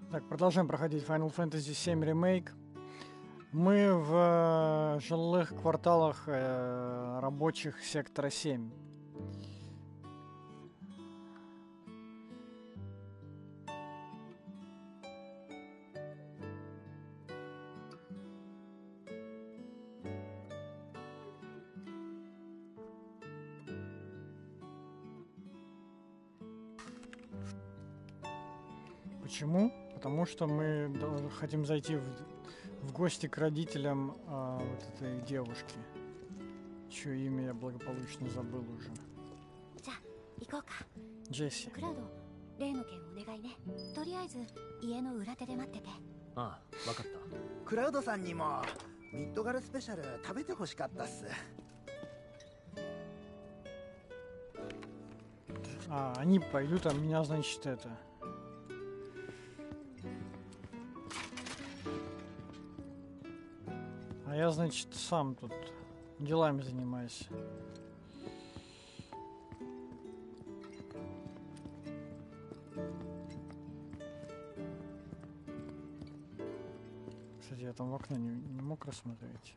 Так, продолжаем проходить Final Fantasy VII Remake. Мы в жилых кварталах рабочих сектора 7. Почему? Потому что мы хотим зайти в гости к родителям вот этой девушки, чье имя я благополучно забыл уже. Джесси. 例の件お願いね。とりあえず家の裏手で待ってて。 ああ、わかった。 クラウドさんにもミッドガルスペシャル食べてほしかったっす。 Они пойдут, а меня, значит, это... А я, значит, сам тут делами занимаюсь. Кстати, я там в окно не мог рассмотреть.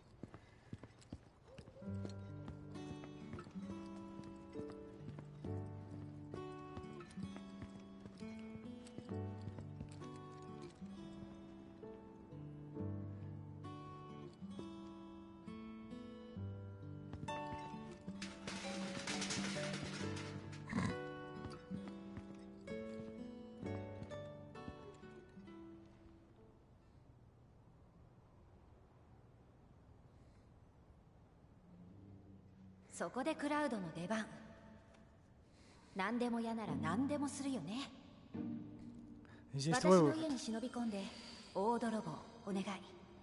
そこでクラウドの出番。何でも嫌なら何でもするよね。私の家に忍び込んで大泥棒お願い。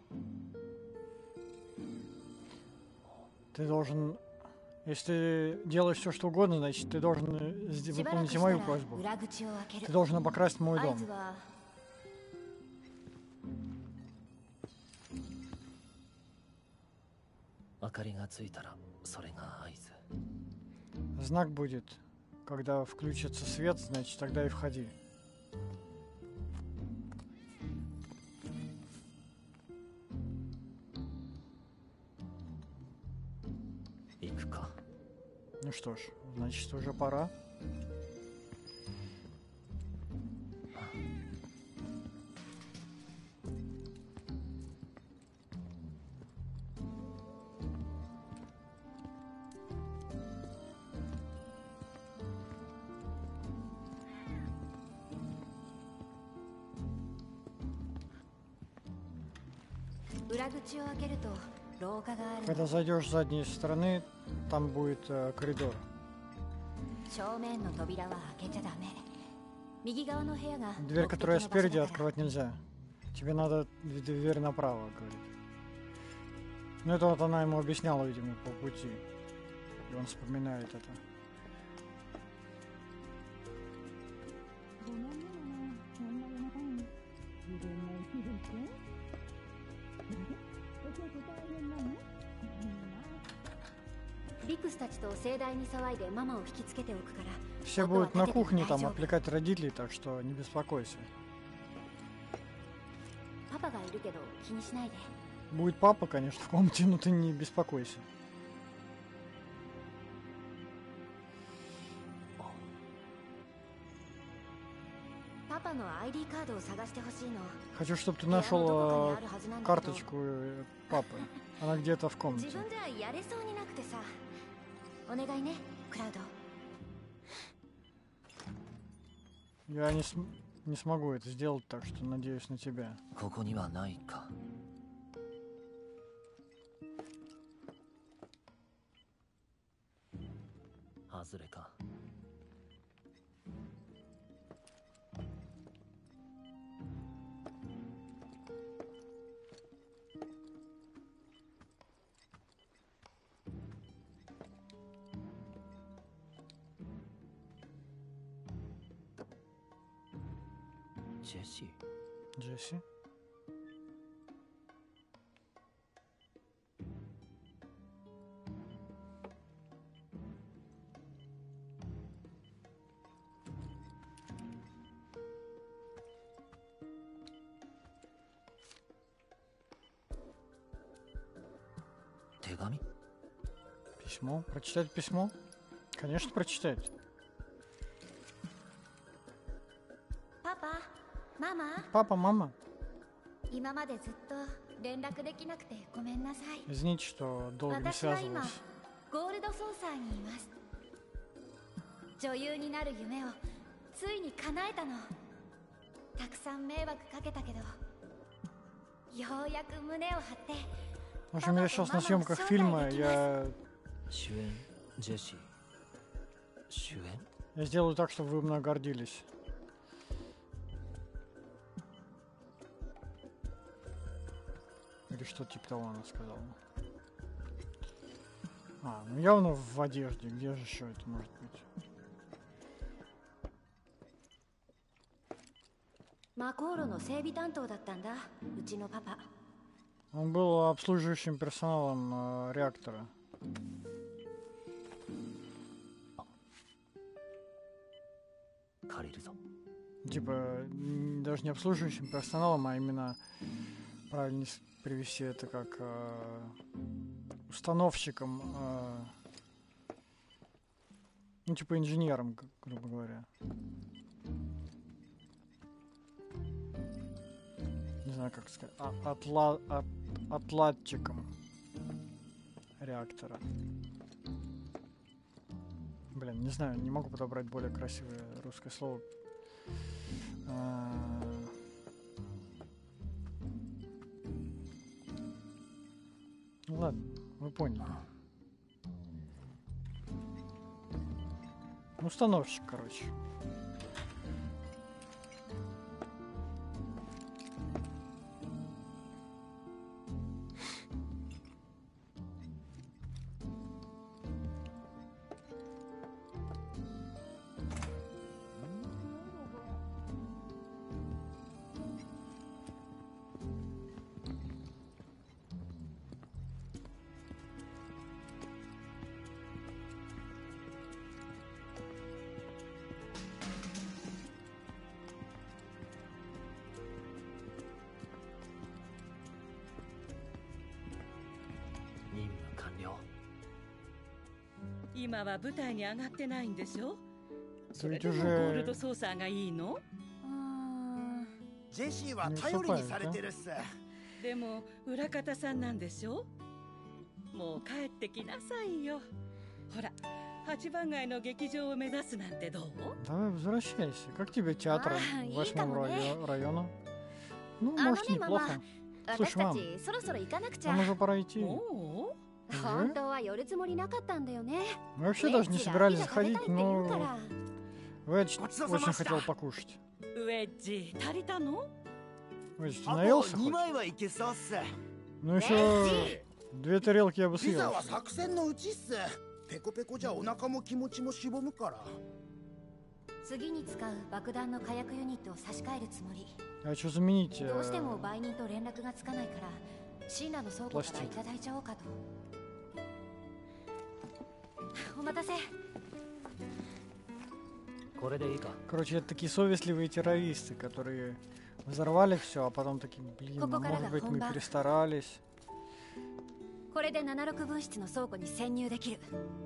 Ты должен, если ты делаешь все, что угодно, значит, ты должен выполнить и мою просьбу. Ты должен обокрасть мой дом. 明かりがついたらそれが合図。 Знак будет, когда включится свет, значит, тогда и входи. Ну что ж, значит, уже пора. Когда зайдешь с задней стороны, там будет коридор. Дверь, которая спереди, открывать нельзя. Тебе надо дверь направо, говорит. Ну это вот она ему объясняла, видимо, по пути. И он вспоминает это. Все будут на кухне там отвлекать родителей, так что не беспокойся. Будет папа, конечно, в комнате, но ты не беспокойся. Хочу, чтобы ты нашел карточку папы. Она где-то в комнате. Я не смогу это сделать, так что надеюсь на тебя. Джесси? 手紙？ Письмо? Прочитать письмо? Конечно, прочитать. パパ、ママ、 Папа, мама, 今までずっと連絡できなくてごめんなさい。 извините, что долго не 私は今 связывался. ゴールドソーサーにいます。女優になる夢をついに叶えたの。たくさん迷惑かけたけど、ようやく胸を張って。 В общем, я сейчас на съемках фильма, я 主演ジェシー。主演？ Я сделаю так, чтобы вы мной гордились. Или что типа того она сказала. А, ну явно в одежде. Где же еще это может быть? マコーロの整備担当だったんだ、うちのパパ。 Он был обслуживающим персоналом реактора. 借りるぞ。 Типа, даже не обслуживающим персоналом, а именно правильно привести это как установщиком, ну типа инженером, грубо говоря. Не знаю, как сказать, отладчиком реактора. Блин, не знаю, не могу подобрать более красивое русское слово. Ну ладно, вы поняли. Установщик, короче. Now 今は舞台に上がってないんでしょ。それ Ведь でもゴール уже ドソーサーがいいの？ ジェシーは頼りにされてるっす。 でも裏方さんなんでしょ。もう帰ってきなさいよ。ほら、八番街の劇場を目指すなんてどう？ Давай возвращайся. Как тебе театр в 8-м районе? Ну, может, неплохо. 私たちそろそろ行かなくちゃ。 Нам уже пора идти. おう？ 本当は寄るつもりなかったんだよね。 Мы вообще даже не собирались заходить, но Ведж очень хотел покушать. ウェッジ足りたの？ Ведж, ты あと наелся 2 хоть? 枚はいけそうっす。 Ну еще 2 тарелки я бы ピザ съел. は作戦のうちっす。ペコペコじゃお腹も気持ちもしぼむから。 次に使う爆弾の火薬ユニットを差し替えるつもり。 Я хочу заменить どうしても売人と連絡がつかないから、シーナの倉庫からいただいちゃおうかと。お待たせ。 これでいいか。 Короче, это такие совестливые террористы, которые взорвали все, а потом такие, блин, ну, может быть, мы перестарались. これで76分室の倉庫に潜入できる。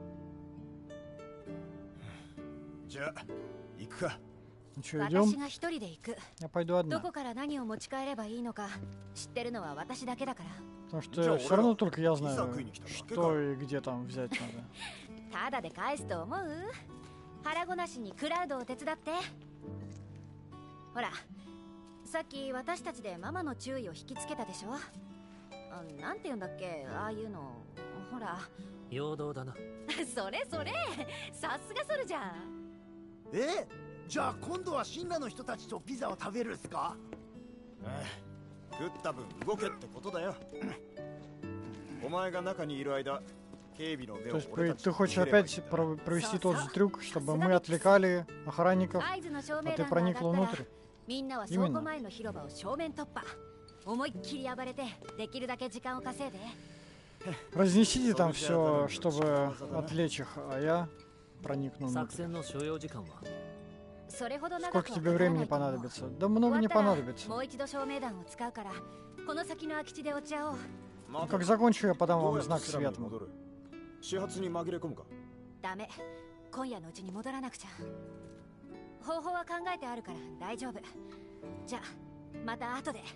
じゃあ行くか。 Ну что, 私 идем? が一人で行く。 Я пойду ど одна. こから何を持ち帰ればいいのか知ってるのは私だけだから。 Потому что все равно только я знаю, что и где там взять надо. ただで返すと思う？腹ごなしにクラウドを手伝って。ほら、さっき私たちでママの注意を引きつけたでしょ。なんて言うんだっけ、ああいうの。ほら。 陽動だな。 それそれ、さすがソルジャー。 じゃあ今度はシンラの人たちとピザを食べるっすか？食った分動けってことだよ。お前が中にいる間、警備の目 То を есть 俺たち ты に хочешь 向ければいい опять провести тот же трюк, чтобы мы отвлекали охранников, 合図の照 а 明 ты 弾が上が проникла ったら внутрь? みんなは倉庫前の広場を正面突破。思いっきり暴れてできるだけ時間を稼いで。 Разнесите там все, чтобы отвлечь их, а я проникну 作 внутрь. 戦の所要時間は？ それほど長く Сколько は тебе かからな времени いと思う。 понадобится? Да много не 終わったら понадобится. もう一度照明弾を使うから、この先の空き地で落ち合おう。 Как закончу, я подам вам знак светом. 始発に紛れ込むか。 ダメ、今夜のうちに戻らなくちゃ。方法は考えてあるから大丈夫。じゃあまた後で。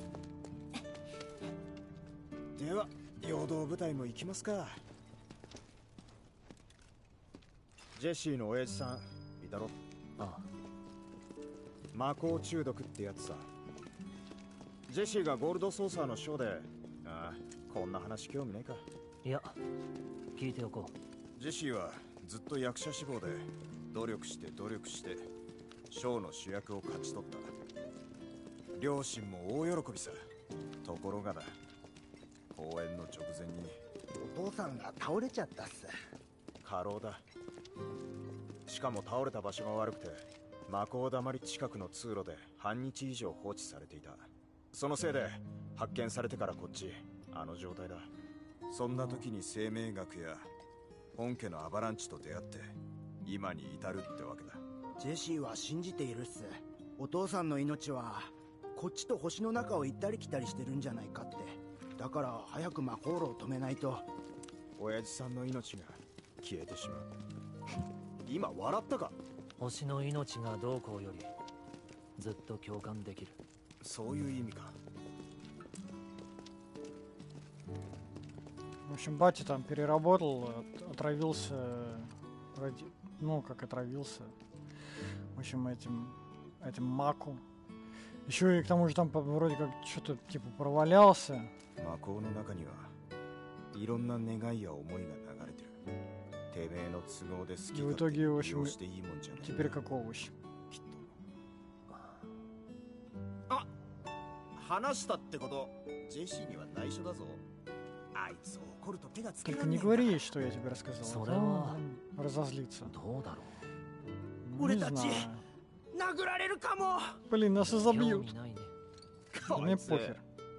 では陽動部隊も行きますか。ジェシーの親父さんいたろ。 ああ、 魔法中毒ってやつさ。ジェシーがゴールドソーサーのショーで、ああ、こんな話興味ないか。 いや、聞いておこジェシーはずっと役者志望で努力してショーの主役を勝ち取った。両親も大喜びさ。ところがだ、公演の直前にお父さんが倒れちゃったっす。 過労だ。しかも倒れた場所が悪くて、魔法だまり近くの通路で半日以上放置されていた。そのせいで発見されてからこっちあの状態だ。そんな時に生命学や本家のアバランチと出会って今に至るってわけだ。 ジェシーは信じているっす。お父さんの命はこっちと星の中を行ったり来たりしてるんじゃないかって。だから早く魔法炉を止めないと。 親父さんの命が消えてしまう。今笑ったか。 う。星の命がどうこうよりずっと共感できる。 そういう意味か。 В общем, батя там переработал, отравился, ну, как отравился, в общем, этим маку. Еще и к тому же там вроде как что-то типа провалялся. 魔法の中にはいろんな願いや思いが流れてる。てめえの都合で好き И в 勝手 итоге, в 利 общем, 用していいもんじゃない。 теперь как овощ. きっと。あ、話したってこと、ジェシーには内緒だぞ。あいつ怒ると手がつけら Только れ не ねえんだ。 говори ей, что я тебе рассказал. а то Сурова. он разозлится. どうだろ Ну, Уре не тачи. знаю. 殴られるかも。 Блин, нас и う。興 забьют. 味ないね。 Да こ мне いつ похер.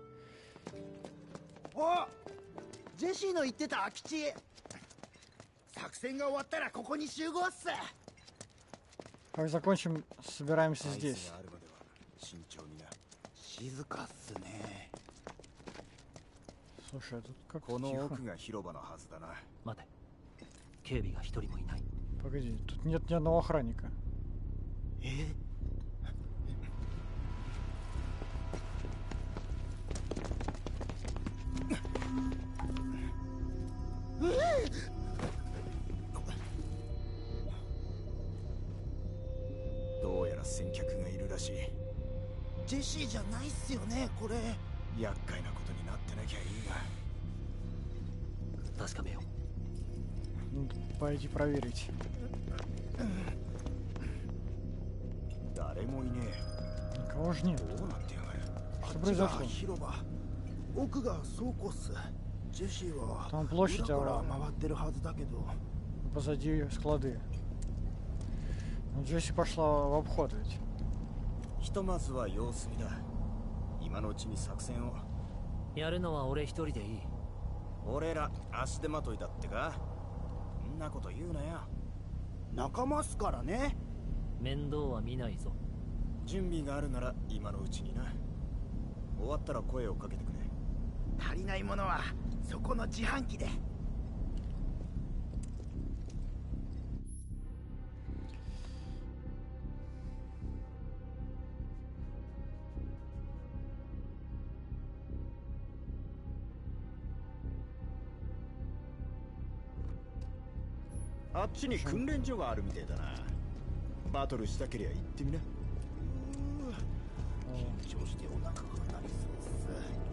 お、ジェシーの言ってた空き地。作戦が終わったらここに集合っす。 Как закончим, собираемся あいつ здесь. があるまでは慎重にな。 静かっすね。 Слушай, а тут как この тихо. 奥が広場のはずだな。 待て。警備が一人もいない。 Погоди, тут нет ни одного охранника. え、 どうやら先客がいるらしい。 ジェシーじゃないっすよねこれ。 厄介なことになってなきゃいいが。 確かめよう。 Надо пойти проверить. 誰もいね Никого же нет. え。どうなってやがる。 Что あっちが произошло? 広場。奥が倉庫っす。ジェシーは Там площадь, 裏から а 回ってるはずだけど。 позади склады. Ну, Джесси пошла в обход ведь. ひとまずは様子見だ。今のうちに作戦を。 やるのは俺一人でいい。 俺ら足手まといだってか。そんなこと言うなよ。 仲間っすからね。 面倒は見ないぞ。 準備があるなら今のうちにな。終わったら声をかけてくれ。 足りないものはそこの自販機で。 あっちに訓練所があるみてえだな。バトルしたけりゃ行ってみな。 緊張してお腹が鳴りそうっす。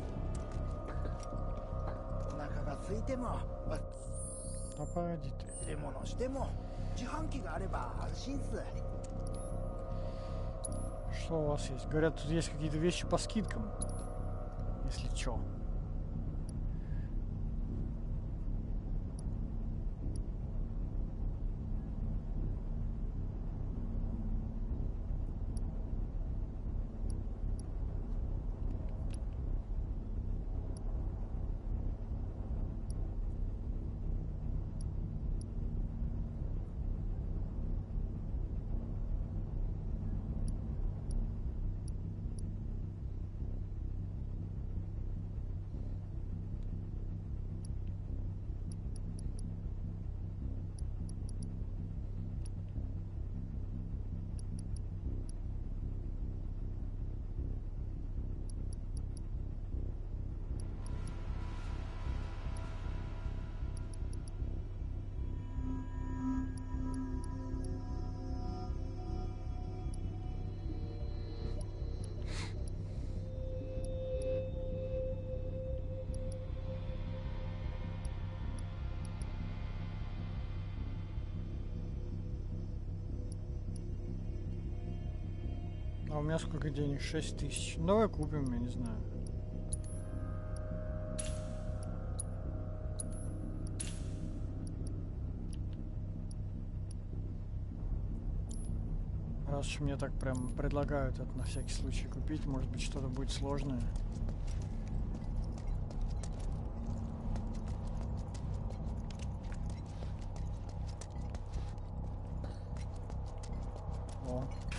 お腹が空いても、 А погоди ты. 忘れ物しても自販機があれば安心っす。 Что у вас есть? Говорят, тут есть какие-то вещи по скидкам. Если чё. А у меня сколько денег? 6000. Ну, давай купим, я не знаю. Раз уж мне так прям предлагают это на всякий случай купить, может быть что-то будет сложное. О.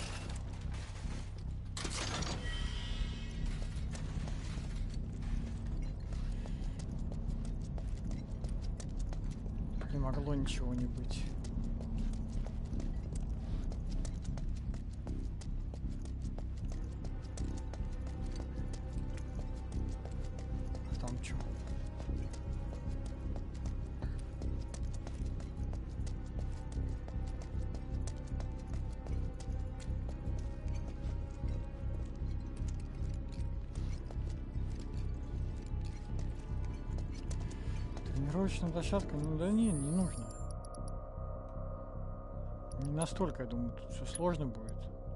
Не могло ничего не быть. Там что? Тренировочная площадка? Ну да не нужно. Не настолько, я думаю, тут все сложно будет.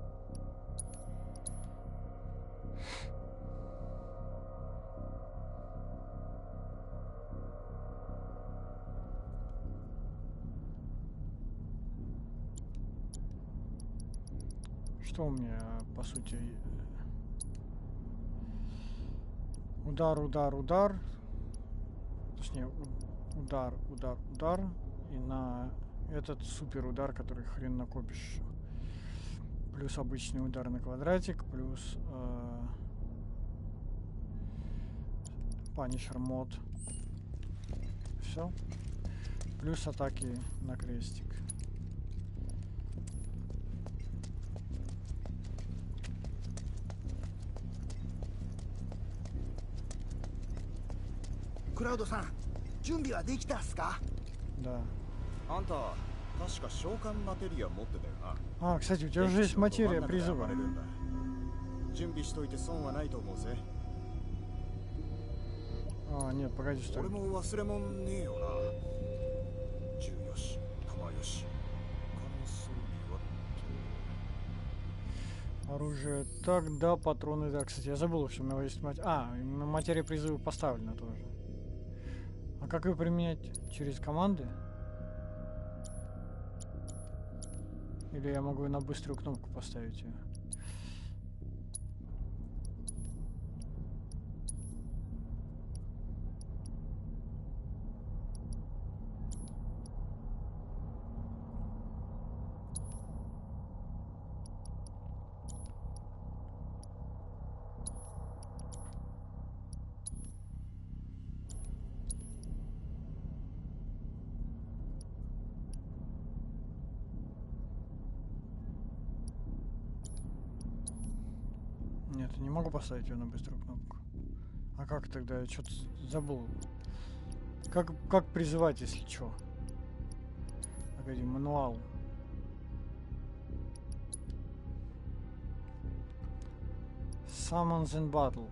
Что у меня, по сути, удар. Точнее, удар. И на этот супер удар, который хрен накопишь. Плюс обычный удар на квадратик, плюс Punisher мод. Все. Плюс атаки на крестик. Клаудо-сан, 準備はできたっすか? Да. あんた確か召喚マテリア持ってたよな。 А, кстати, у тебя уже есть материя призыва. 準備しといて損はないと思うぜ。 А, нет, погоди, стой. 俺も忘れもんねえよな。銃よし、弾よし。他の装備は Оружие. Так, да, патроны, да. Кстати, я забыл, что у меня есть материя. А, материя призыва поставлена тоже. А как ее применять? Через команды? Или я могу на быструю кнопку поставить ее? Нет, не могу поставить ее на быструю кнопку. А как тогда? Я что-то забыл. Как призывать, если что? Погоди, мануал. Summons in battle.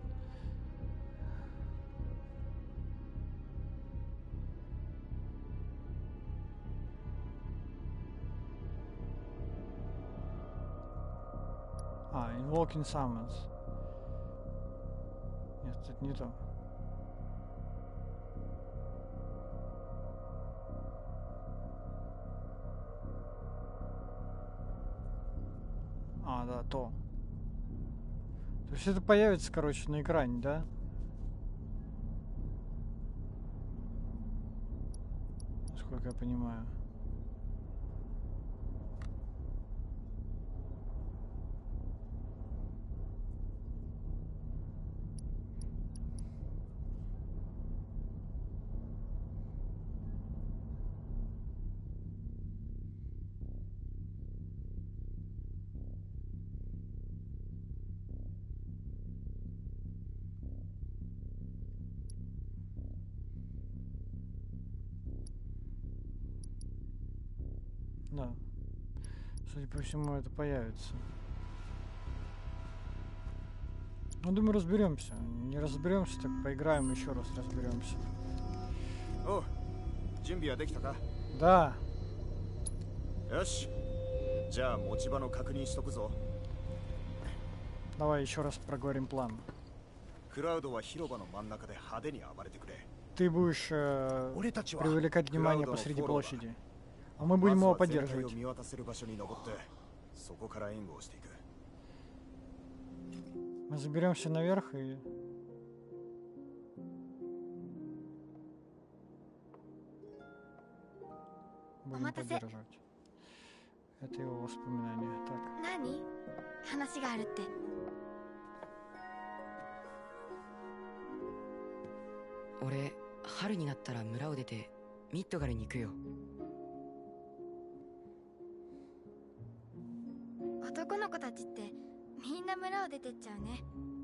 А, invoking summons. Нет, это не то. А, да, то. То есть это появится, короче, на экране, да? Насколько я понимаю. Да. Судя по всему, это появится. Ну, думаю, разберемся. Не разберемся, так поиграем еще раз, разберемся. О, 準備はできたか? Да. よし。じゃあ持ち場の確認しとくぞ。 Давай еще раз проговорим план. Ты будешь привлекать внимание посреди площади, а мы будем его поддерживать. Мы заберемся наверх и... будем поддерживать. Это его воспоминания. Так. 俺、春になったら村を出てミッドガルに行くよ。 男の子たちってみんな村を出てっちゃうね。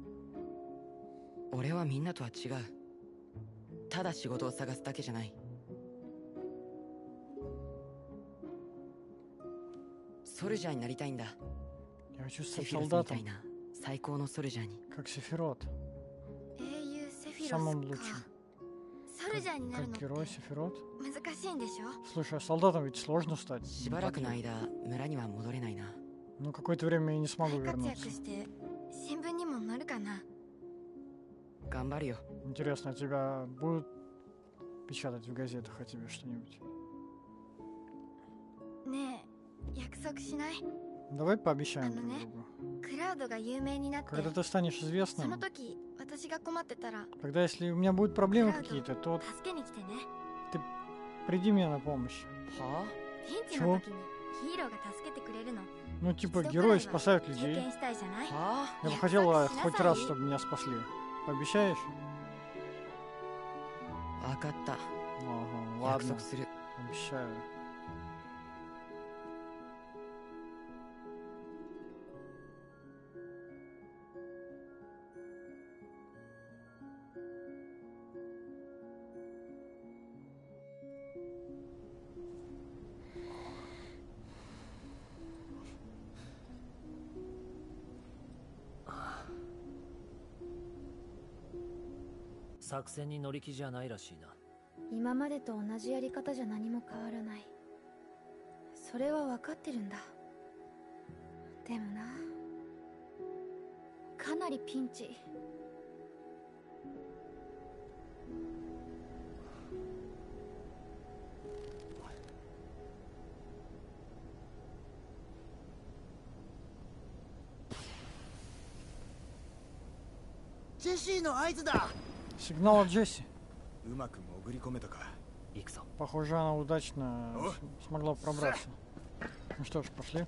俺はみんなとは違う。ただ仕事を探すだけじゃない。ソルジャーになりたいんだ。セフィロスみたいな最高のソルジャーに。 Как Сефирот. 英雄セフィロス Самым か。 лучшим. ソルジャーになるの Как って герой Сефирот. 難しいんでしょ？ Слушай, а солдатом ведь сложно стать. しばらくの間村には戻れないな。 Ну, какое-то время я не смогу 活 вернуться. 躍して新聞にも載るかな？ 頑張るよ。 Интересно, а тебя будут печатать в газетах о тебе что-нибудь? ねえ、約束しない？ Давай пообещаем друг другу. クラウドが有名になって、 Когда ты станешь そ известным, の時私が困ってたら、 когда если у меня будут проблемы какие-то, то 助けに来てね。 приди мне на помощь. はピンチの時にヒーローが助けてくれるの。 Ну, типа, герои спасают 経 людей. 験したいじゃない？ あ？はあ？ Я бы хотела хоть раз, чтобы меня спасли. Пообещаешь? わかった。 Ага, 約 ладно. 束する。 Обещаю. .作戦に乗り気じゃないらしいな。 今までと同じやり方じゃ何も変わらない。それは分かってるんだ。でもな、かなりピンチ。 ジェシーの合図だ。 Сигнал от Джесси. うまく潜り込めたか。 行くぞ。 Похоже, она удачно смогла пробраться. Ну что ж, пошли.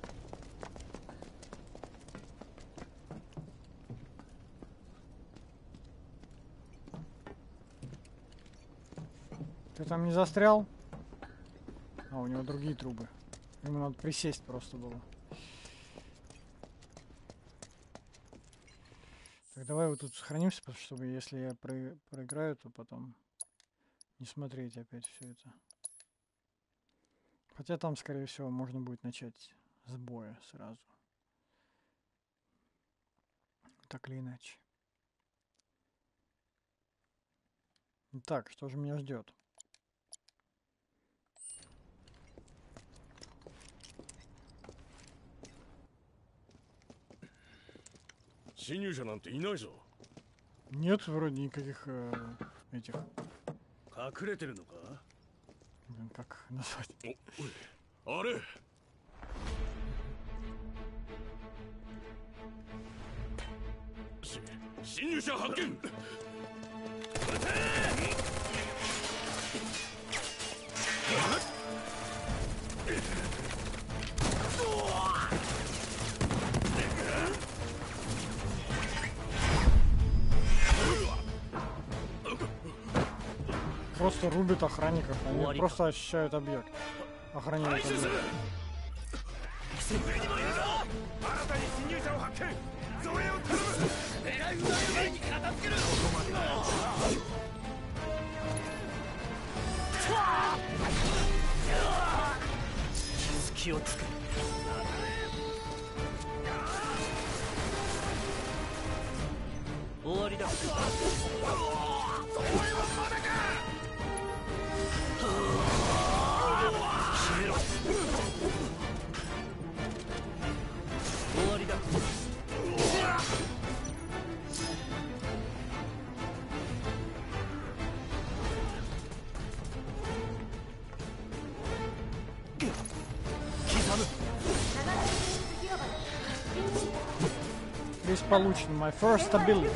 Ты там не застрял? А, у него другие трубы. Ему надо присесть просто было. Так, давай вот тут сохранимся, чтобы если я проиграю, то потом не смотреть опять все это. Хотя там, скорее всего, можно будет начать с боя сразу. Так или иначе. Так, что же меня ждет? Нет, вроде никаких этих. Блин, как назвать? Просто рубят охранников, они просто ощущают объект. Охраняют объект. Приз получен. My first ability.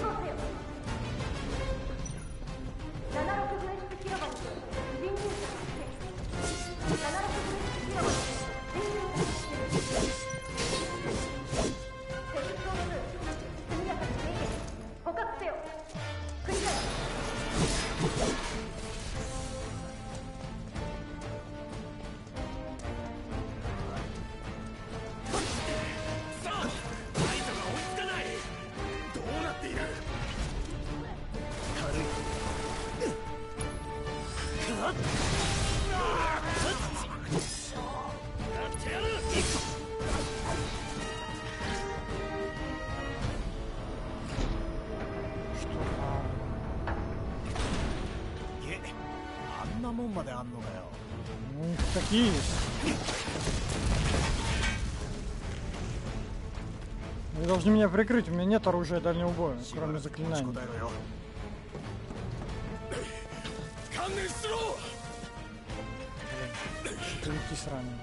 Какие есть? Вы должны меня прикрыть, у меня нет оружия дальнего боя, кроме заклинаний. Штурмки сраные.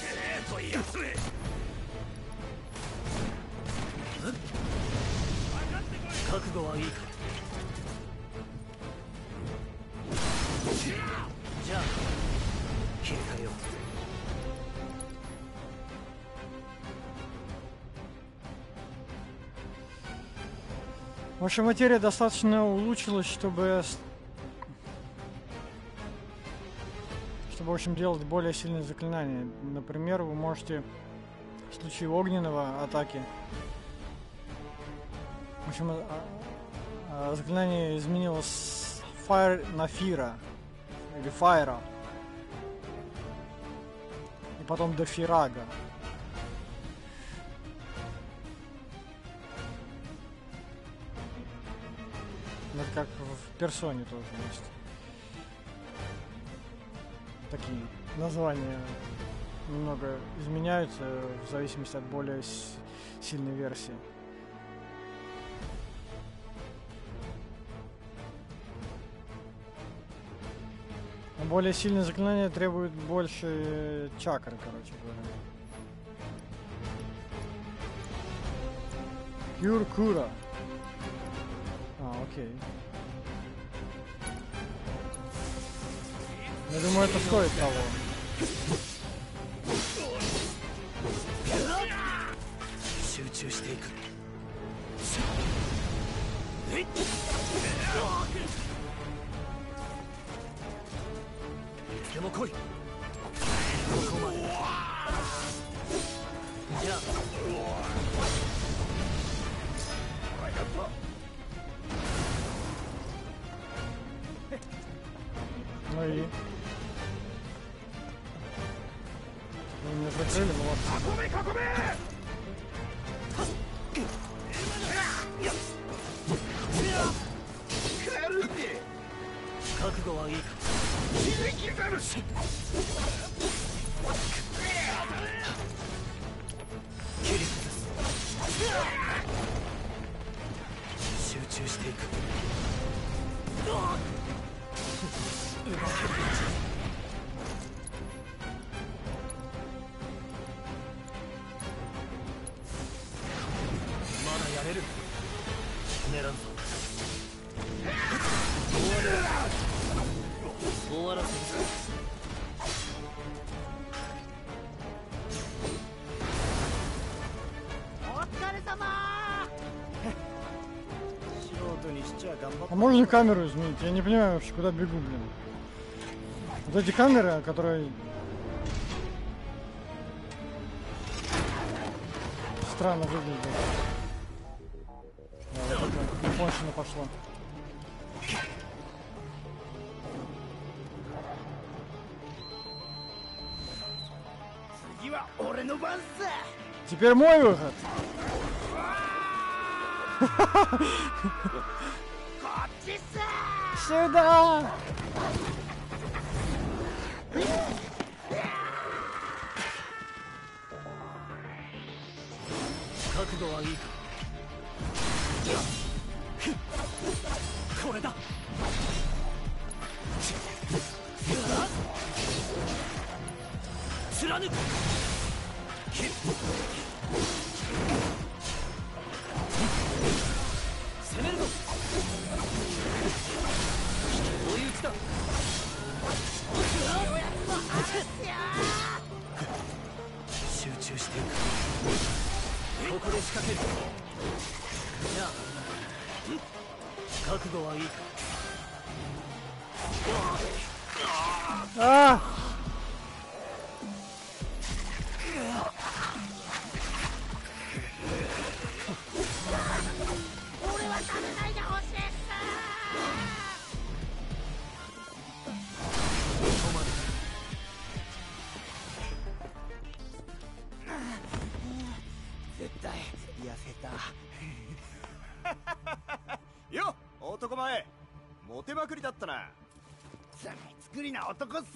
Ваша материя достаточно улучшилась, чтобы, в общем, делать более сильные заклинания. Например, вы можете в случае огненного атаки, в общем, заклинание изменилось с Fire на Fira, или Fire, и потом до Фирага. Это как в Персоне тоже есть. Такие названия немного изменяются в зависимости от более сильной версии. Но более сильные заклинания требуют больше чакры, короче говоря. Cure Cura. Окей. Я думаю, это стоит того. Ну и... Вы меня закрыли, молодцы. А можно камеру изменить? Я не понимаю вообще, куда бегу, блин. Вот эти камеры, которые... Странно выглядят. Да, вот это японщина пошла. Теперь мой выход. Сюда! ここで仕掛ける。じゃあ覚悟はいいか。 ああ。 俺は食べないでほしいっす。 絶対痩せたよっ男前、モテまくりだったな。 作りな男っす。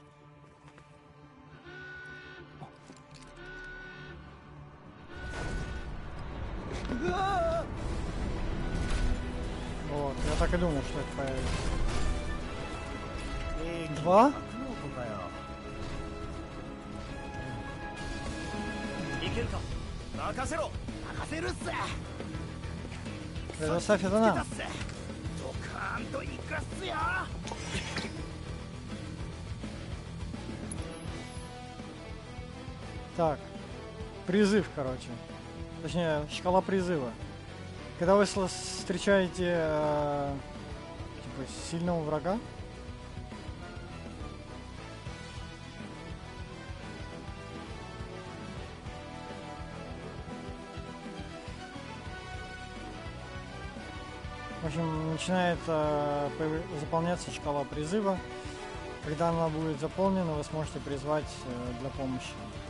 Вот, я так и думал, что это появится. 2? いけるか。任せろ。 任せるっす。 Предоставь это нам. ドカーンといくっすよ。 Так, призыв, короче. Точнее, шкала призыва. Когда вы встречаете типа сильного врага, в общем, начинает заполняться шкала призыва. Когда она будет заполнена, вы сможете призвать для помощи.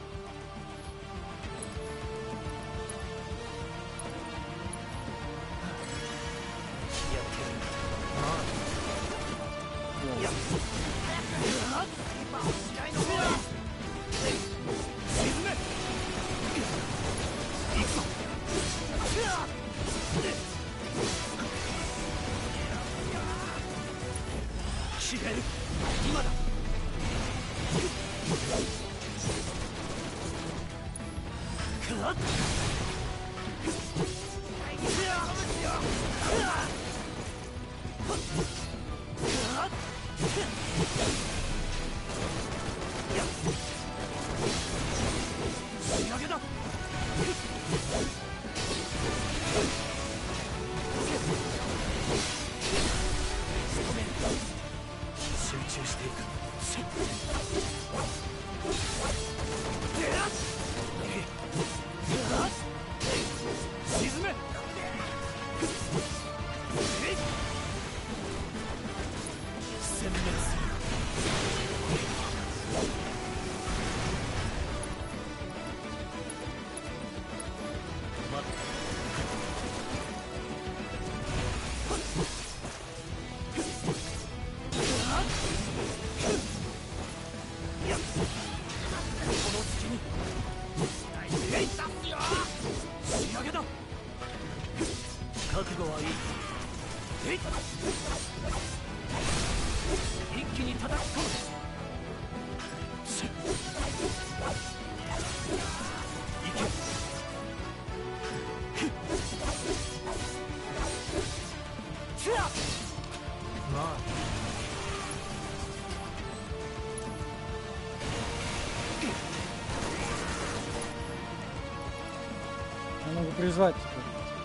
Я могу призвать теперь.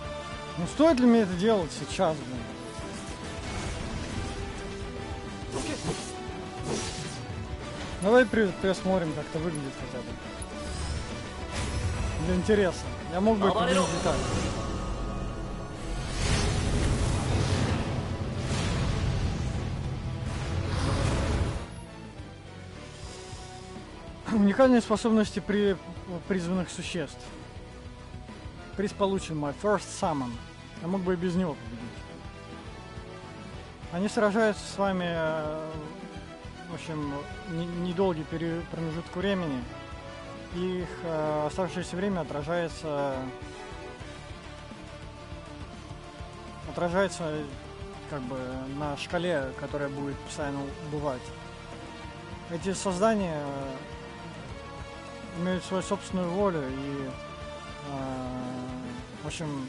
Ну стоит ли мне это делать сейчас, блин? Давай посмотрим, как это выглядит хотя бы. Для интереса. Я мог бы поменять детали. Уникальные способности при призванных существ. Приз получен My First Summon. Я мог бы и без него победить. Они сражаются с вами, в общем, недолгий промежуток времени. Их оставшееся время отражается как бы на шкале, которая будет постоянно убывать. Эти создания имеют свою собственную волю и, в общем,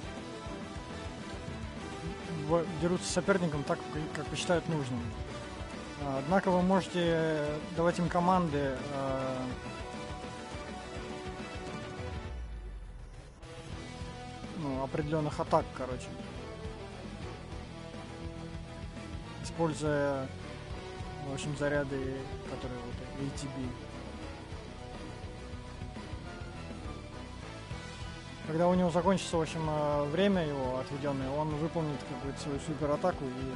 дерутся с соперником так, как посчитают нужным. Однако вы можете давать им команды определенных атак, короче. Используя, в общем, заряды, которые вот ATB. Когда у него закончится, в общем, время его отведенное, он выполнит какую-то свою суператаку и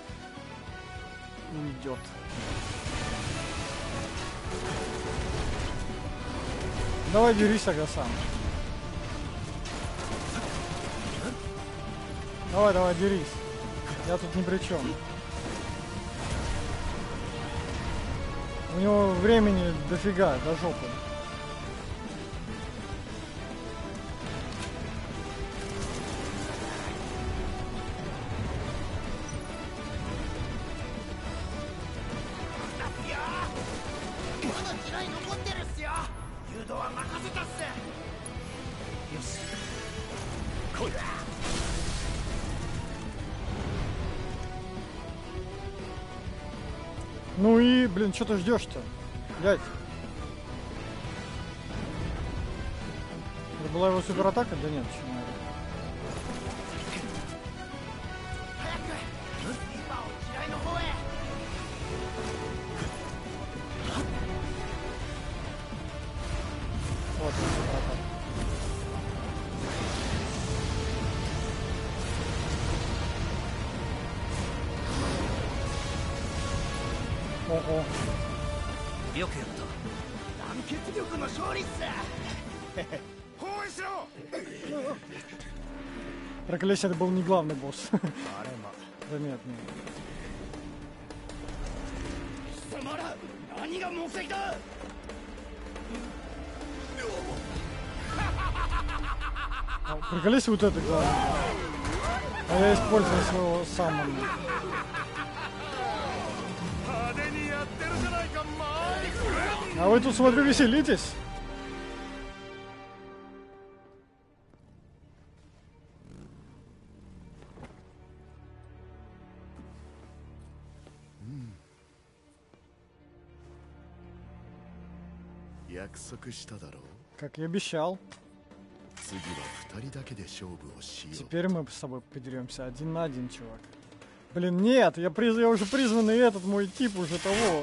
уйдет. Давай дерись тогда сам. Давай, дерись. Я тут ни при чем. У него времени дофига, до жопы. Ну и, блин, что ты ждешь-то? Дядь. Это была его суператака? Да нет, почему? Вот суператака. Ого. Проклятие, это был не главный босс. Заметно. Приколись, вот это главное. А я использую своего саммона. А вы тут, смотрю, веселитесь. Как и обещал. Теперь мы с тобой подеремся 1 на 1, чувак. Блин, нет, я уже призванный этот мой тип уже того.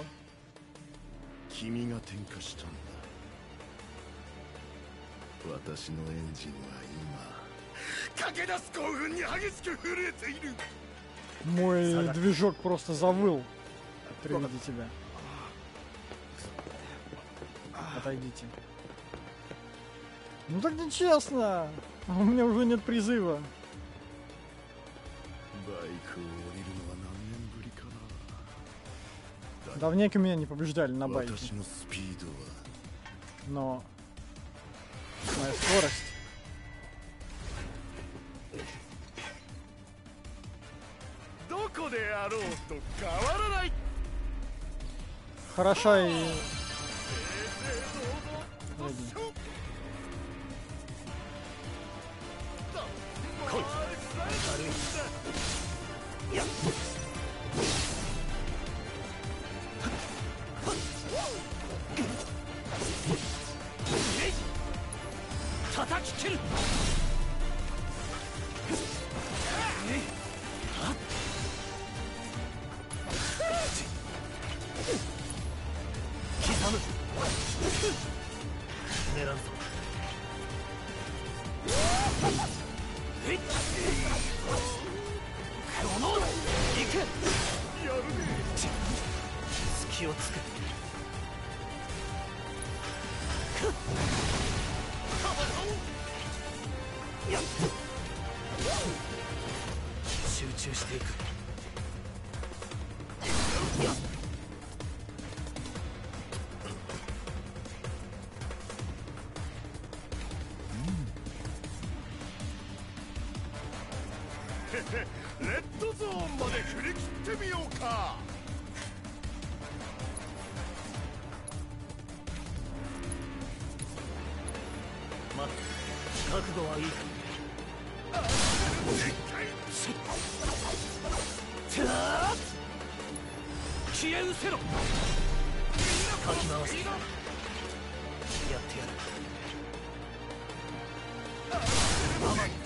Мой движок просто завыл при виде тебя. Отойдите. Ну так нечестно. У меня уже нет призыва. Давненько меня не побеждали на байке. Но моя скорость. Хороша и...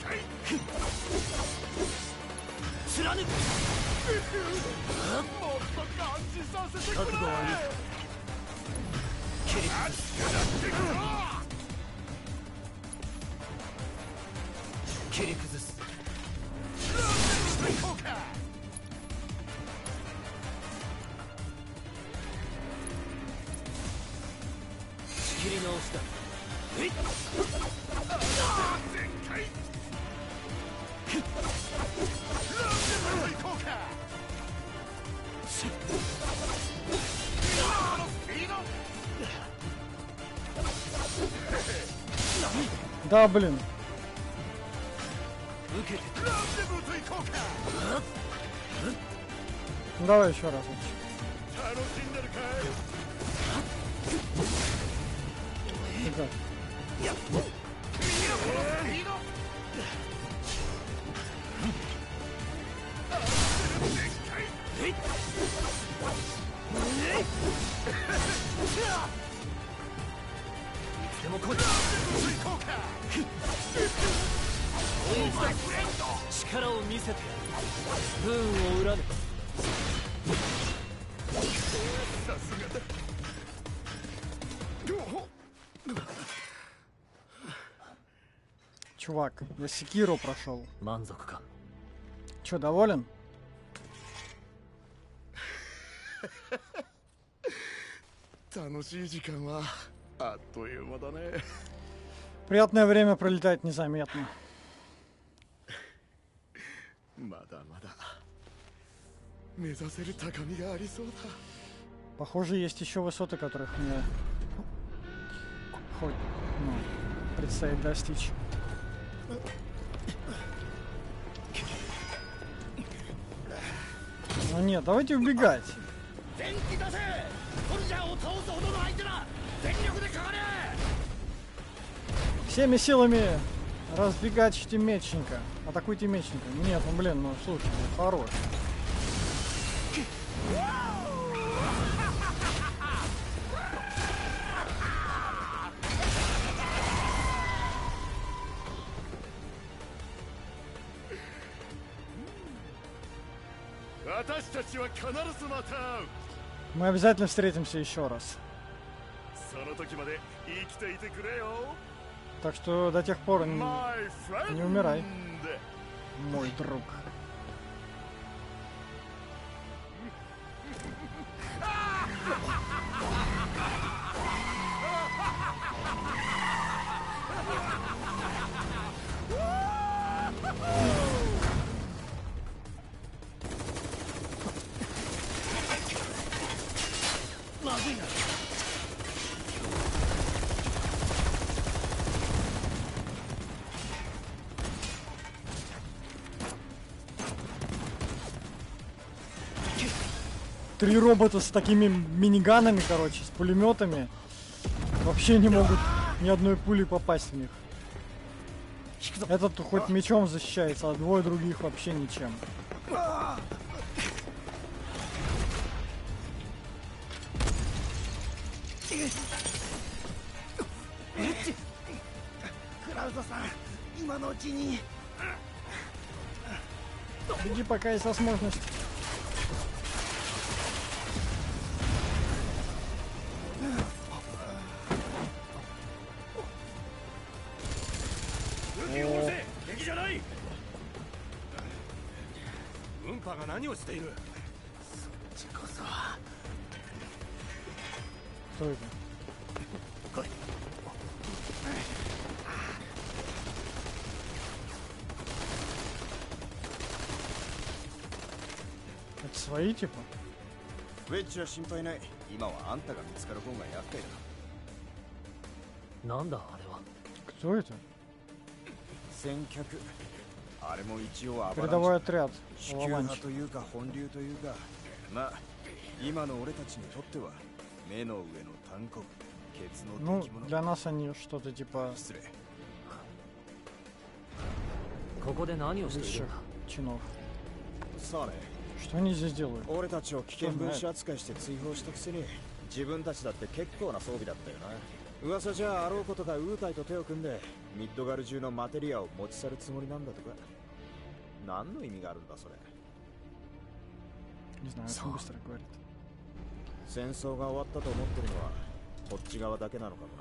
貫く。覚悟はいい。切り崩す。切り崩す。仕切り直しだ。 Да, блин. Давай еще раз. 力を見せてやる。不運を恨め。さすがだ。 Чувак, я Секиру прошел. 満足か。 Че, доволен? Приятное время пролетает незаметно. Похоже, есть еще высоты, которых мне хоть предстоит достичь. Ну нет, давайте убегать. Всеми силами разбегачьте мечника. Атакуйте мечника. Нет, ну блин, ну слушай, хорош. Мы обязательно встретимся еще раз. Так что до тех пор не умирай, мой друг. Три робота с такими миниганами, короче, с пулеметами, вообще не могут ни одной пули попасть в них. Этот хоть мечом защищается, а двое других вообще ничем. Беги, пока есть возможность. Кто это? Это свои типа? ウェッジは心配ない。今はあんたが見つかる方が厄介だ。 なんだあれは。 Кто это? 先客。あれも一応アバランチ。 Передовой отряд. 地球派というか本流というか、まあ今の俺たちにとっては目の上の炭鉱、ケツの敵 Ну, для нас они что-то типа 失礼。 ここで何をしている высших んだ。 чинов. さあね。 Что они здесь делают? 俺たちを危険分子扱いして追放したくせに自分たちだって結構な装備だったよな。 噂じゃあろうことかウータイと手を組んでミッドガル中のマテリアを持ち去るつもりなんだとか。何の意味があるんだそれ。戦争が終わったと思ってるのはこっち側だけなのかも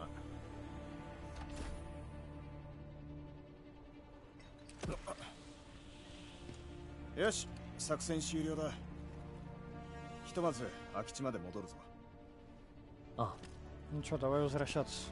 な。よし、作戦終了だ。ひとまず空き地まで戻るぞ。 ああ。 Ну что, давай возвращаться.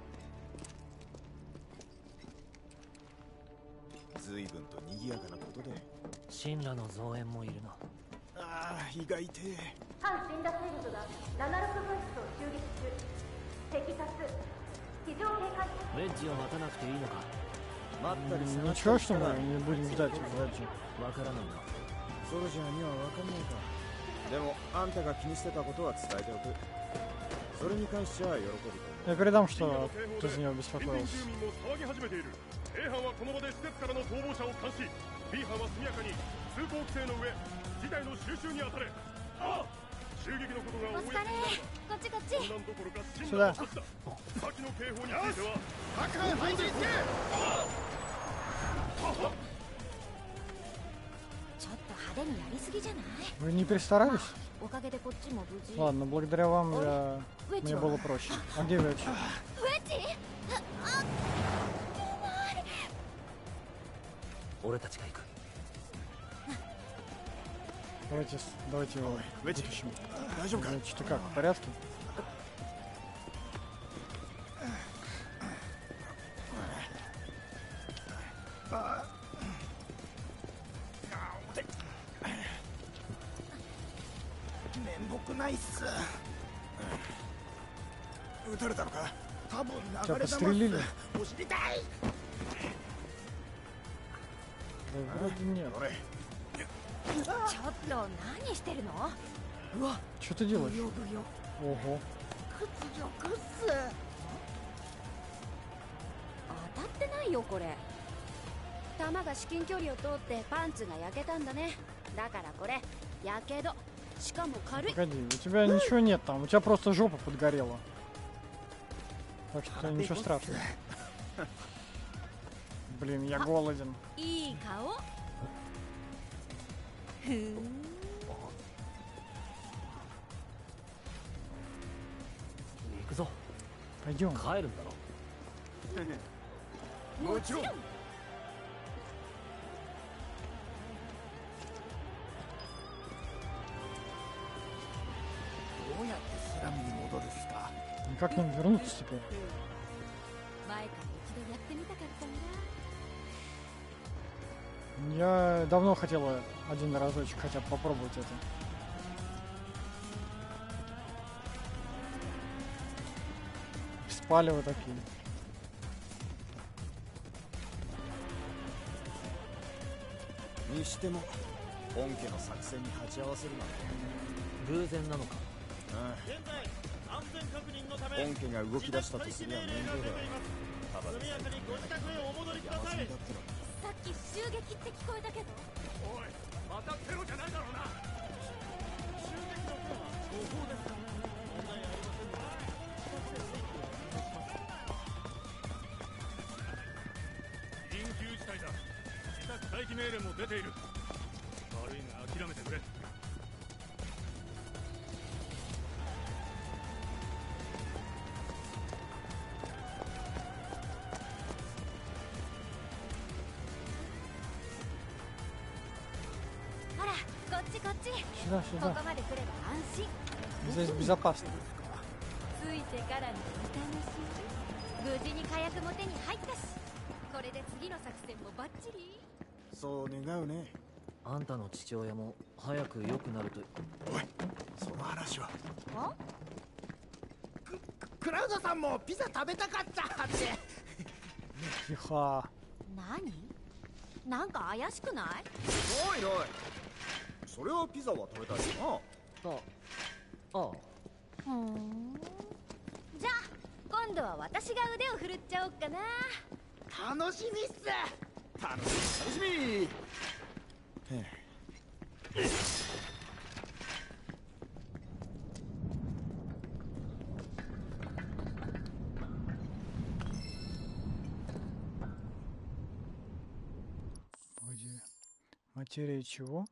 随分と賑やかなことで。 神羅の増援もいるな。 ああ、胃が痛え。 反神羅勢力が76分室を襲撃中。敵多数。非常警戒。 ウェッジを待たなくていいのか。 待ったり探 Ничего, что мы не будем ждать Веджи. わからないな。 ソルジャーにはわかんないか。でもあんたが気にしてたことは伝えておく。それに関しては喜ぶ。 Я передам, что ты за него беспокоился. A班はこの場で施設からの逃亡者を監視。B 班は速やかに通行規制の上事態の収拾に当たれ。ああ、襲撃のことが多い。 こっちこっち。 混乱どころか真そうだ。 先の警報については各班配置につけ。 ちょっと派手にやりすぎじゃない？ Вы не перестарались? おかげでこっちも無事。 Ладно, благодаря вам мне было проще. А где Ведж? ウェッジ？ 俺たちが行く。 Давайте его вытащим. Что как, в порядке? 面目ないっす。 撃たれたのか。 多分流 Тебя れ弾っ подстрелили? す。お尻痛い。 Вроде нет. ちょっと何してるの？うわ、 Что ты делаешь? ブヨブヨ。 Ого. 屈辱っす。当たってないよこれ。弾が至近距離を通ってパンツが焼けたんだね。だからこれやけど。しかも軽い。 Погоди, у тебя ничего нет там, у тебя просто жопа подгорела. Так что ничего страшного. Блин, я голоден. いい顔。ふーん。 行くぞ。 Пойдем. 帰るんだろ。 もちろん。 どうやってスラムに戻るっすか。 Как нам вернуться теперь? 前から一度やってみたかったんだ。 Я давно хотела один разочек хотя бы попробовать это. Спали вы такие. にしても本家の作戦に鉢合わせるなんて偶然なのか。 現在安全確認のため本家が動き出したとすりゃ面倒だ。ただで速やかにご自宅へお戻りください。 山積みだったらさっき襲撃って聞こえたけど。 おい、またテロじゃないだろうな。襲撃の件は誤報ですか。問題ありませんね。緊急事態だ。自宅待機命令も出ている。悪いが諦めてくれ。 ほら、こっちこっち。 Сюда, こ сюда. こまで来れば安心。 Здесь безопасно. ついてからのお楽しみ。無事に火薬も手に入ったし、これで次の作戦もバッチリ。 そう願うね。 あんたの父親も早く良くなると。 おい、その話は。 あ？ クラウドさんもピザ食べたかったって。 Тихо. 何？なんか怪しくない？ おいおい、それはピザは食べたいよああ。 ふーん。じゃあ今度は私が腕を振るっちゃおっかな。 楽しみっす。 な。楽しみ。 Материя чего?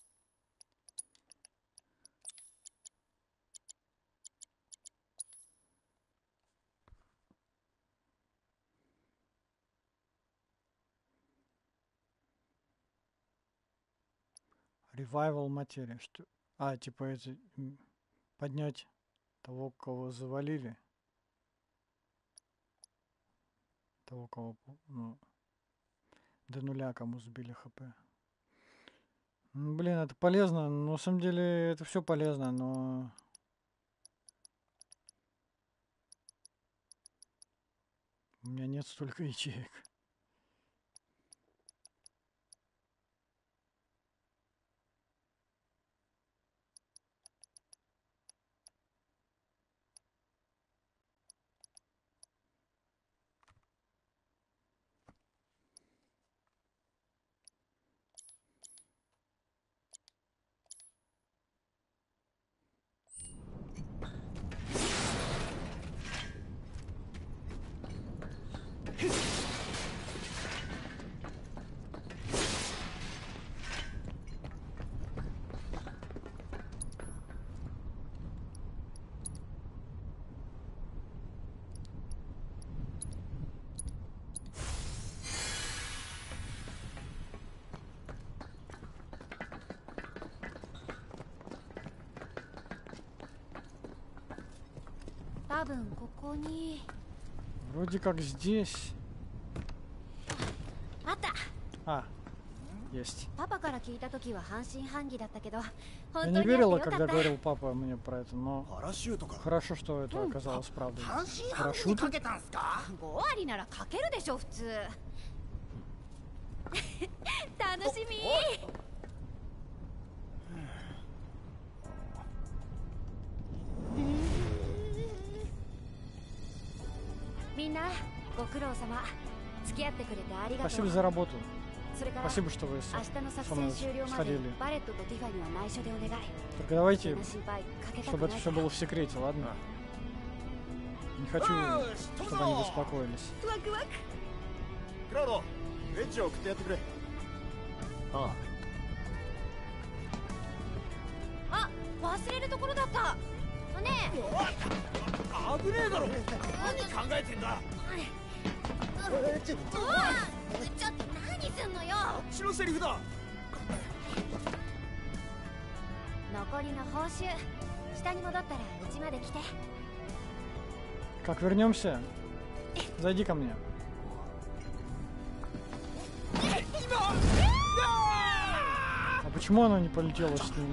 Revival материя. Что? А, типа это поднять того, кого завалили. Того, кого, ну, до нуля кому сбили хп. Ну, блин, это полезно. На самом деле это все полезно, но... У меня нет столько ячеек. Вроде как здесь. А, есть. Я не верила, когда говорил папа мне про это, но хорошо, что это оказалось правдой. Парашют? Спасибо за работу. Спасибо, что вы со мной сходили. Только давайте, чтобы это все было в секрете, ладно? Не хочу, чтобы они беспокоились. Как вернемся, зайди ко мне. А почему она не полетела с ним?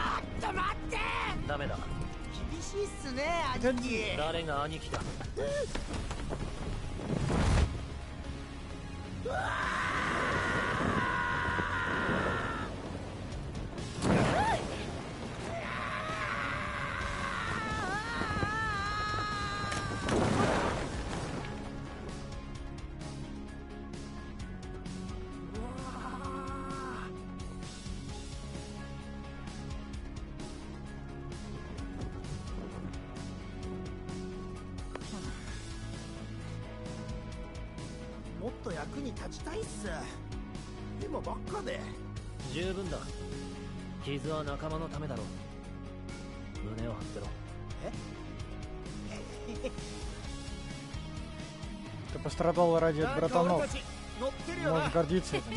Ты пострадал ради братанов. Можешь гордиться этим.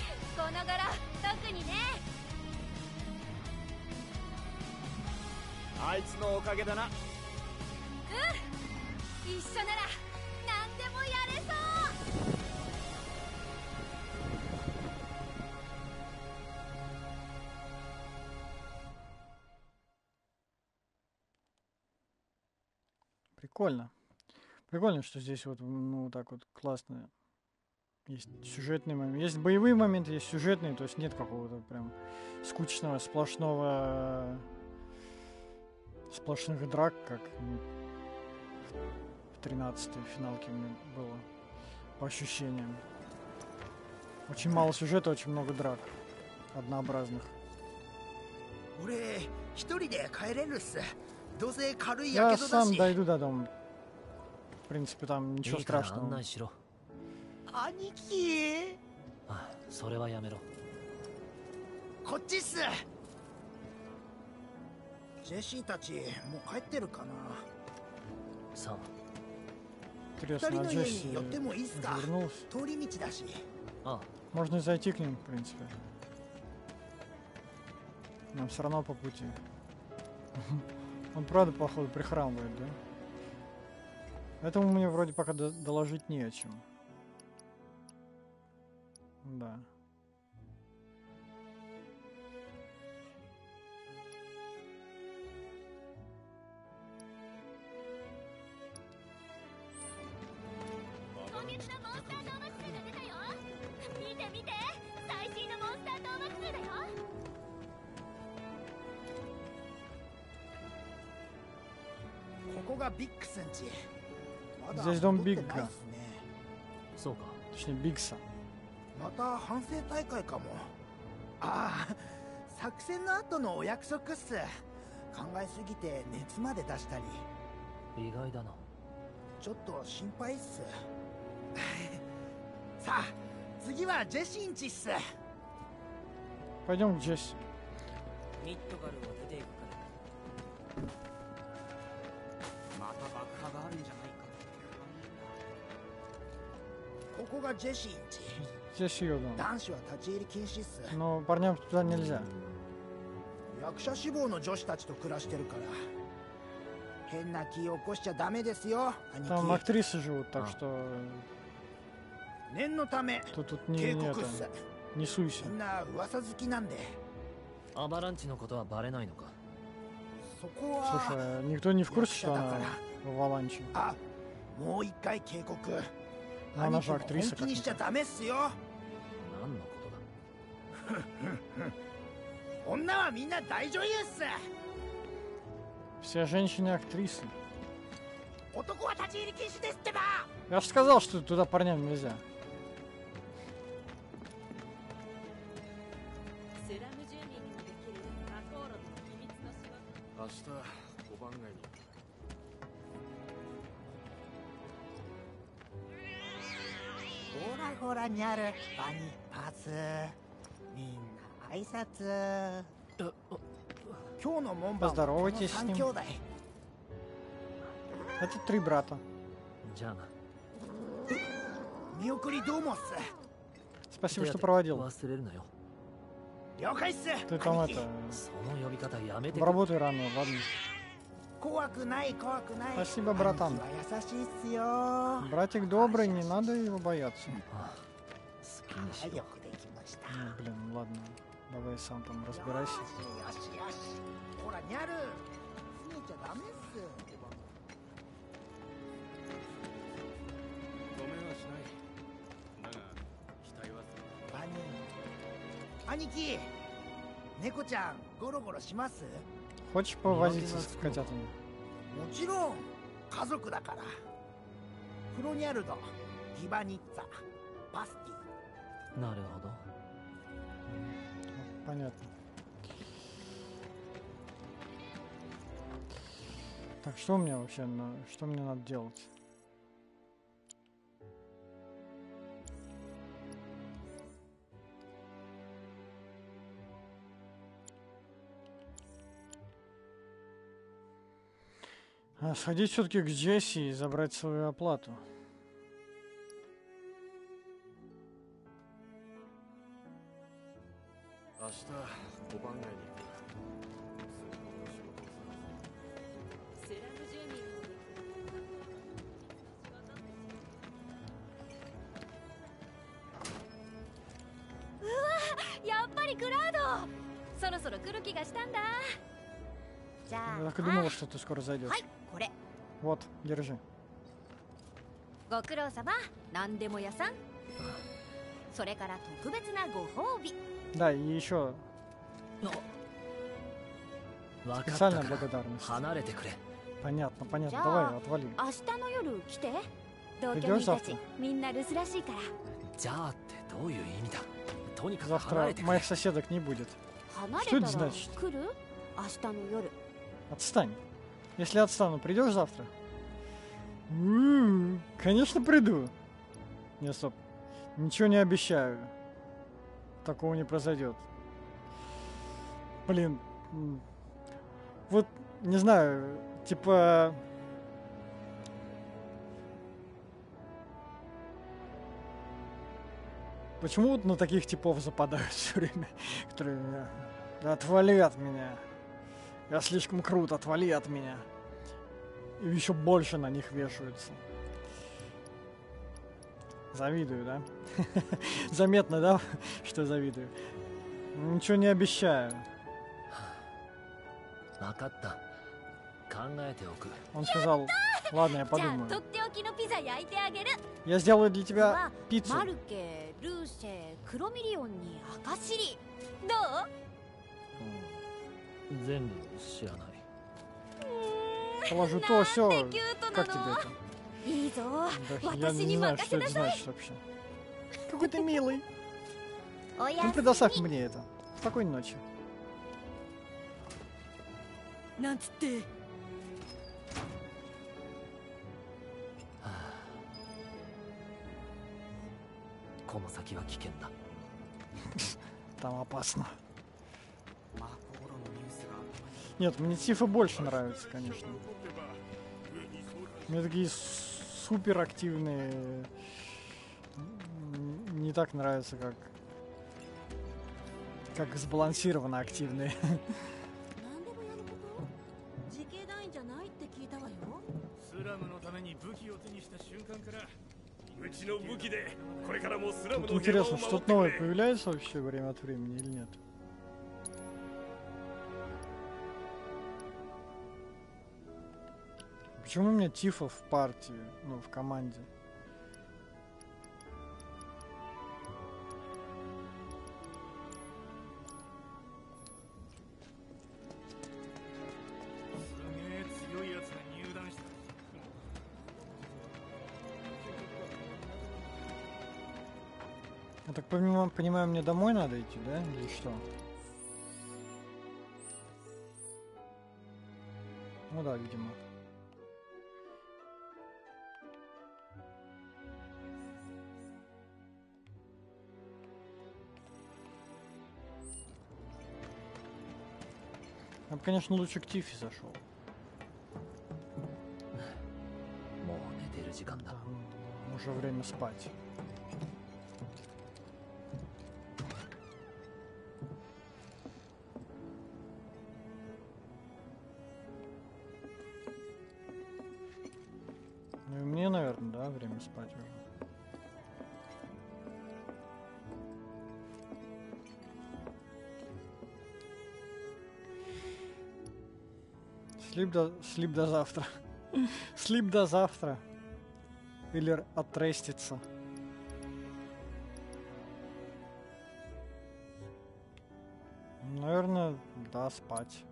Прикольно. Прикольно, что здесь вот, ну, так вот классно. Есть сюжетный момент. Есть боевые моменты, есть сюжетные, то есть нет какого-то прям скучного, сплошных драк, как в 13-й финалке мне было по ощущениям. Очень мало сюжета, очень много драк однообразных. Я сам дойду до дома. В принципе, там ничего страшного. こっちっす。ジェシーたちもう帰ってるかな。 さあ、 二人の家に寄ってもいいっすか？通り道だし。 ああ。 Можно зайти к ним, в принципе. Нам все равно по пути. Он правда, походу, прихрамывает, да? Этому мне вроде пока доложить не о чем. Да. Здесь дом Бигга. Точнее, Бигса. また反省大会かも。ああ、作戦の後のお約束っす。考えすぎて熱まで出したり。 意外だな。 ちょっと心配っす。さあ、次はジェシーんちっす。 Пойдем к Джесси. ミッドガルを出ていくから。 また爆破があるんじゃないか。ここがジェシーんち。 Здесь ее дом. 男子は立ち入り禁止っす。 Но парням туда нельзя. 役者志望の女子たちと暮らしてるから。変な気を起こしちゃダメですよ、兄貴。 Там актрисы живут, так что... 念のため、 тут не суйся. みんな噂好きなんで。 アバランチのことはバレないのか。 そこは。 Слушай, никто не в курсе, что она в Аваланче? あ、もう一回警告。 Она же актриса. 本気にしちゃダメっすよ。 何のことだ。 女はみんな大女優っす。 Все женщины актрисы. 男は立ち入り禁止ですってば。 Я же сказал, что туда парням нельзя. 明日5番街に。 ほらほらにゃるバニパス。みんな挨拶。 今日の門番はこの3兄弟。 Это 3 брата. じゃあな。 見送りどうもっす。 Спасибо, что проводил. 忘れるなよ。 了解っす。 Ты там это... その呼び方やめて。 Работай рано, ладно. 怖くない怖くない。 Спасибо, братан. 優しいっすよ。 Братик добрый, не надо его бояться. よくできました。 Ну, блин, ладно. Давай сам там разбирайся. よしよし。ほらにゃる。すねちゃダメっす。 ごめんはしない。だが期待はする。 バニー。兄貴。猫ちゃんゴロゴロします？ Хочешь повозиться с котятами? もちろん家族だから。フロニャルド、ギバニッツァ、パスティ。 なるほど。 Понятно. Так, что мне вообще, что мне надо делать? Сходить все-таки к Джесси и забрать свою оплату. Я так и думала, что ты скоро зайдешь. Вот, держи. ご苦労様、何でも屋さん。それから特別なご褒美。 Да, и еще специальная благодарность. Понятно, понятно. Давай, отвали. 明日の夜来て。同居人たち、みんな留守らしいから。 じゃあってどういう意味だ。とにかく Завтра моих соседок не будет. Что это значит? 来る？明日の夜。 Отстань. Если отстану, придешь завтра? Конечно, приду. Нет, стоп. Ничего не обещаю. Такого не произойдет. Блин. Вот, не знаю, типа... Почему вот на таких типов западают все время? Которые меня... Да отвали от меня. Я слишком крут, отвали от меня. И еще больше на них вешаются. Завидую, да? Заметно, да, что завидую? Ничего не обещаю. Он сказал, ладно, я подумаю. Я сделаю для тебя пиццу. Положу то, все. Как тебе это? Да, я не знаю, что это значит вообще. Какой ты милый. Ну, предоставь мне это. Спокойной ночи. Там опасно. Нет, мне Тифа больше нравится, конечно. Мне такие суперактивные не так нравятся, как сбалансированно активные. Тут интересно, что-то новое появляется вообще время от времени или нет? Почему у меня Тифа в партии, ну, в команде? Я так понимаю, мне домой надо идти, да? Или что? Ну да, видимо. Я бы, конечно, лучше к Тифе зашел. Да, уже время спать. Ну и мне, наверное, да, время спать уже. Слип до завтра. Слип до завтра. Или отреститься. Наверное, да, спать.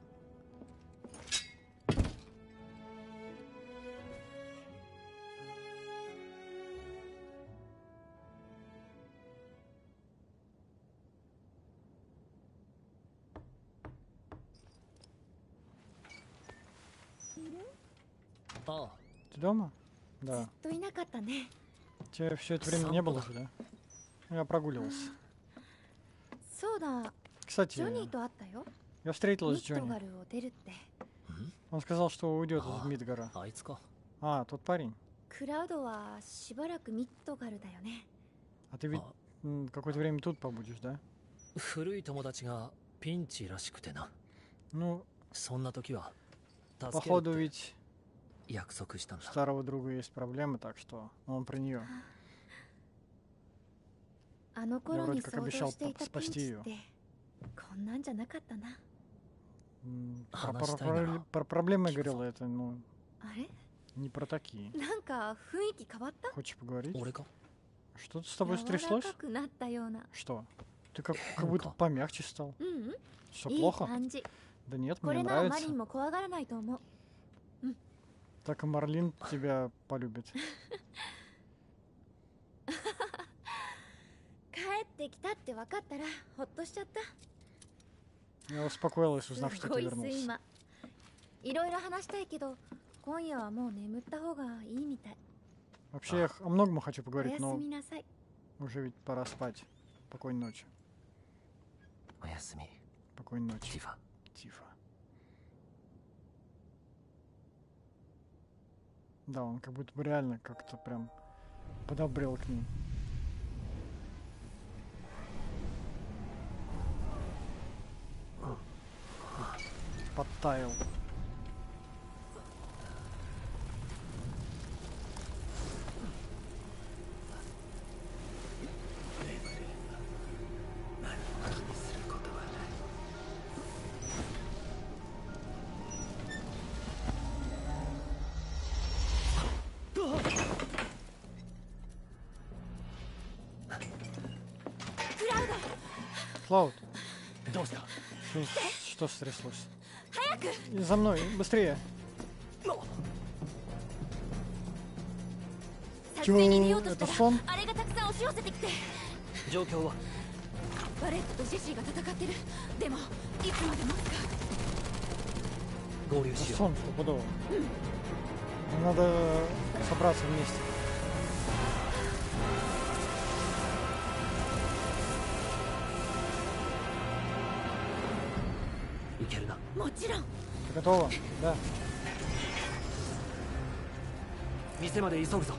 Ты дома? Да. Тебя все это время не было же, да? Я прогуливался. Кстати, я встретилась с Джонни. Он сказал, что уйдет из Мидгара. А, тот парень. А ты ведь какое-то время тут побудешь, да? Ну, походу ведь у старого друга есть проблемы, так что он при нее. Я вроде как обещал спасти ее. Про проблемы я говорила, это, ну, не про такие. Хочешь поговорить? Что-то с тобой стряслось? Что? Ты как будто помягче стал. Все плохо? Да нет, мне нравится. Так и Марлин тебя полюбит. Я успокоилась, узнав, что ты вернулся. Вообще, я о многом хочу поговорить, но уже ведь пора спать. Спокойной ночи. Спокойной ночи. Тифа. Тифа. Да, он как будто бы реально как-то прям подобрел к ним. Подтаял. Клауд, что стряслось? За мной, быстрее! Чё, это сон? 状況はバレットとジェシーが戦ってる。でもいつまで持つか。 合流しよう。 Сон стопудово. Надо собраться вместе. いけるな。 もちろん。 Ты готова? Да. 店まで急ぐぞ。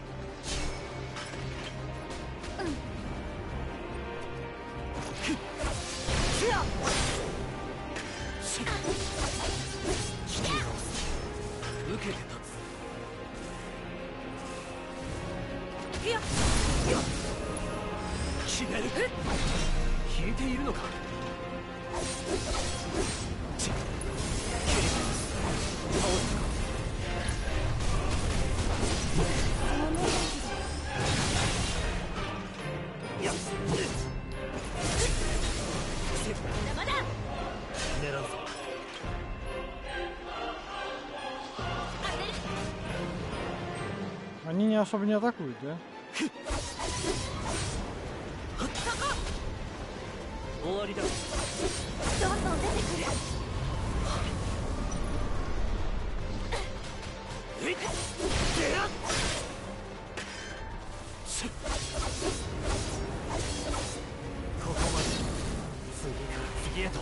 受けて立つ。決める。引いているのか。 Они не особо не атакуют, да? 終わりだ。 どんどん出てくる。 ここまで。次から次へと。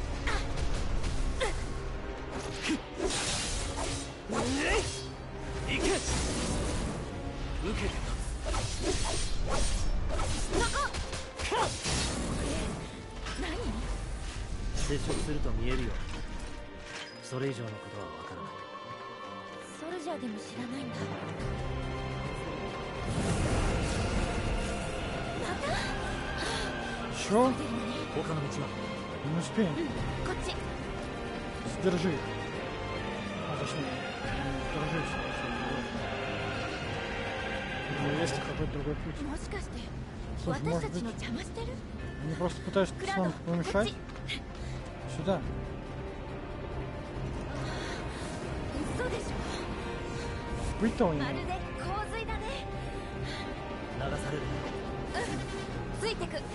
行け。受けて立つ。接触すると見えるよ。それ以上のことはわからない。 ソルジャーでも知らないんだ。また Что? 他の道は Не успеем. こっち。 Сдержи их. А, точнее, держись. Ну, есть какой-то другой путь. もしかして Слушай, 私 может たち быть, の邪魔してる？ они просто пытаются нам помешать? Сюда. 嘘でし Быть-то у ょ。 них. まるで洪水だね。 流される。 ついてく。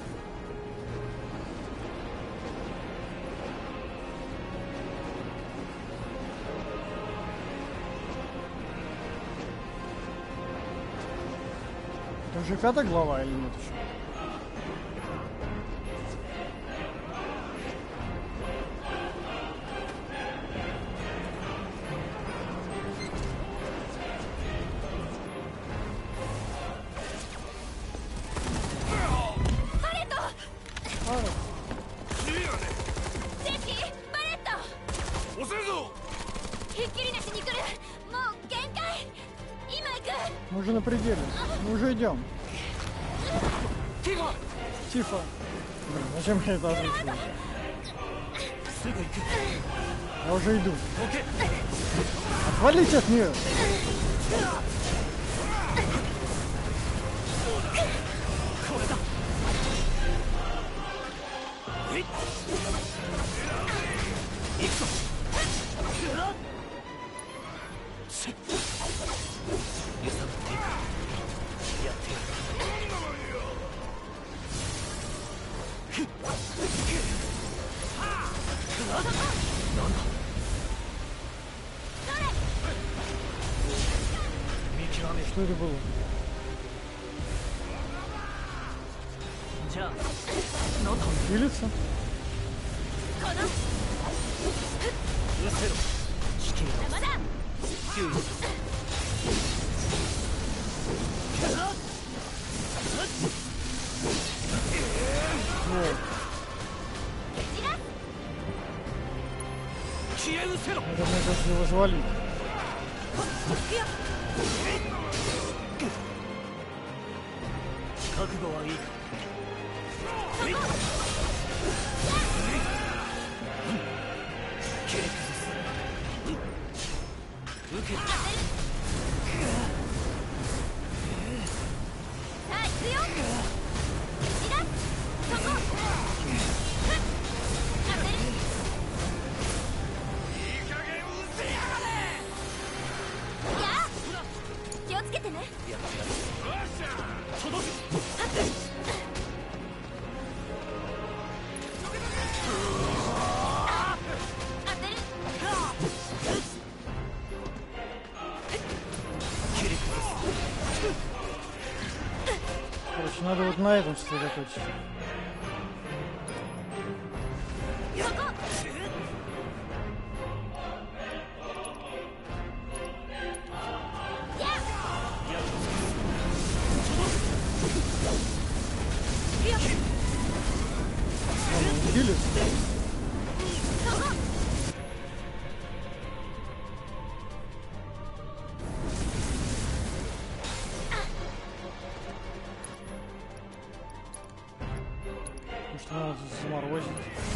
Это уже 5 глава или нет еще? Мы уже на пределе. Мы уже идем. Тихо. Блин, зачем я это озвучил? Я уже иду. Отвалите от нее. Что это было? Пилится? Это мне кажется его завалить. Короче, надо вот на этом сосредоточиться. Убили? Может, надо заморозить.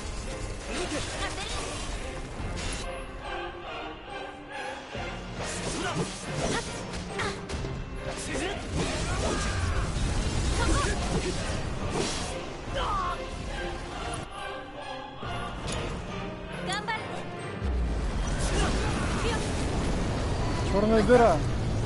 Черная дыра.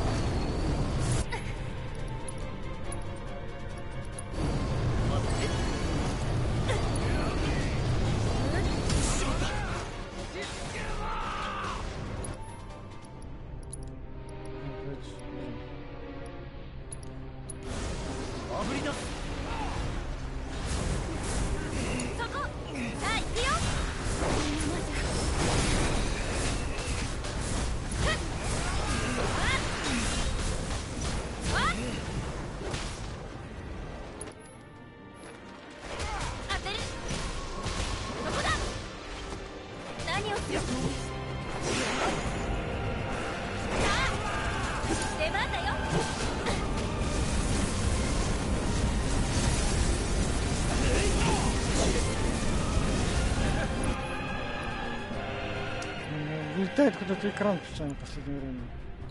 Летает куда-то экран постоянно в последнее время.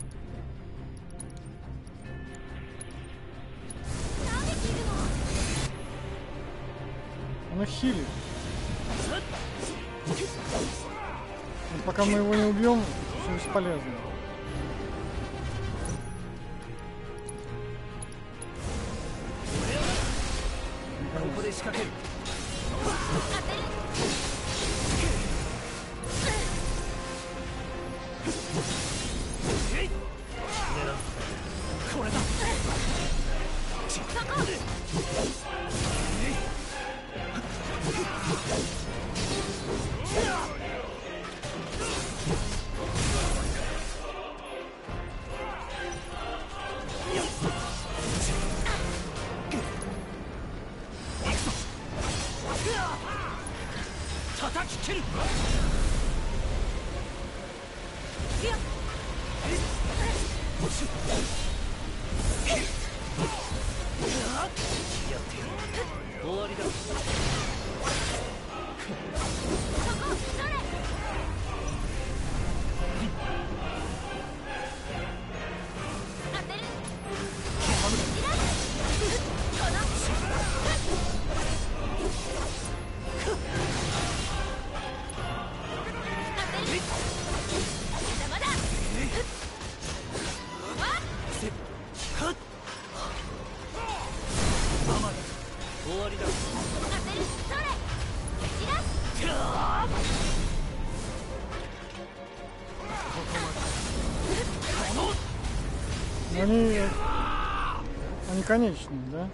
Она хилит. Но пока мы его не убьем, все бесполезно. Они конечные, да?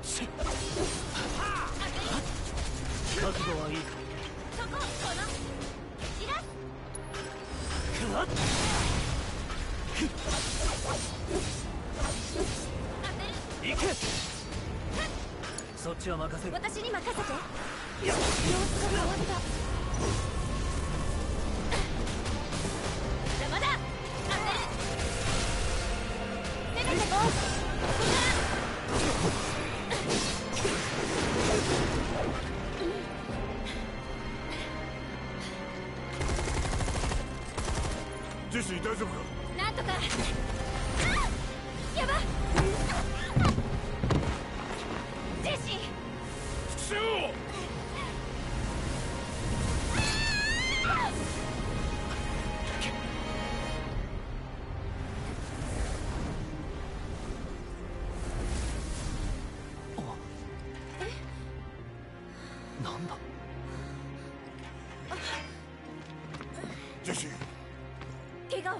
行け。そっちは任せる。 私に任せて。様子が変わった。邪魔だ。当てる。攻めてこう。 ジェシー大丈夫か。 なんとか。やば。ジェシー。 復讐を。 なんだ。 ジェシー。 怪我は？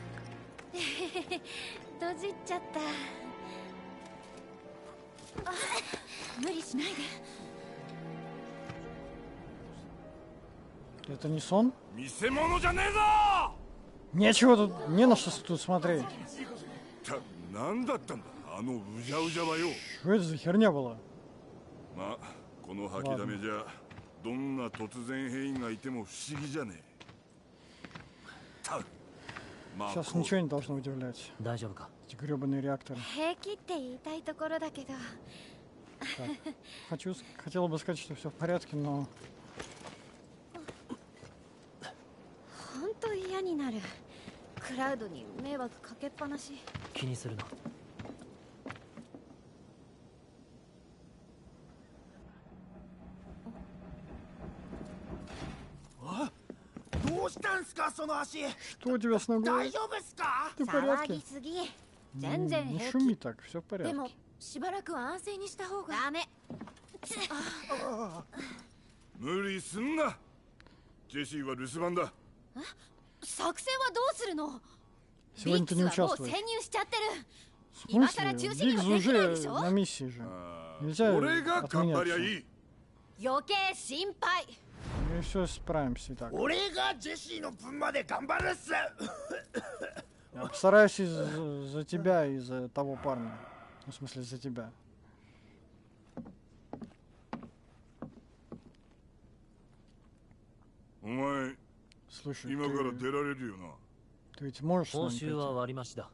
閉じっちゃった。無理しないで。 Это не сон? 見せ物じゃねえぞ。 Нечего тут, не на что тут смотреть. なんだったんだあのうじゃうじゃはよ。 Что это за херня была? まあこの吐きだめじゃどんな突然変異がいても不思議じゃねえ。 Сейчас ничего не должно удивлять. 大丈夫か。 Эти гребаные реакторы. 平気って言いたいところだけど。 Хотела бы сказать, что все в порядке, но... 本当嫌になる。クラウドに迷惑かけっぱなし。 気にするな。 どうしたんすかその足。 Что у тебя с ногой? 大丈夫っすか。 Ты в 騒 порядке? ぎすぎ。全然 Не 平 шуми 気。 так, все в でも порядке. しばらくは安静にした方が。ダメ。 無理すんな。ジェシーは留守番だ。 作戦はどうするの？ Сегодня ты не ビックスはもう участвуешь. 潜入しちゃってる。 В 今さら смысле? 中心には Бигз できないで уже しょ？ на миссии же. Нельзя 俺が頑張りゃい отменять. い。 余計心配。 Мы все справимся и так. 俺がジェシーの分まで頑張るっす。 Я постараюсь за тебя и за того парня. Ну, в смысле, за тебя. お前 Слушай, 今から出られるよな。 ты ведь можешь с 報 нами 酬は пойти? 割り増しだ。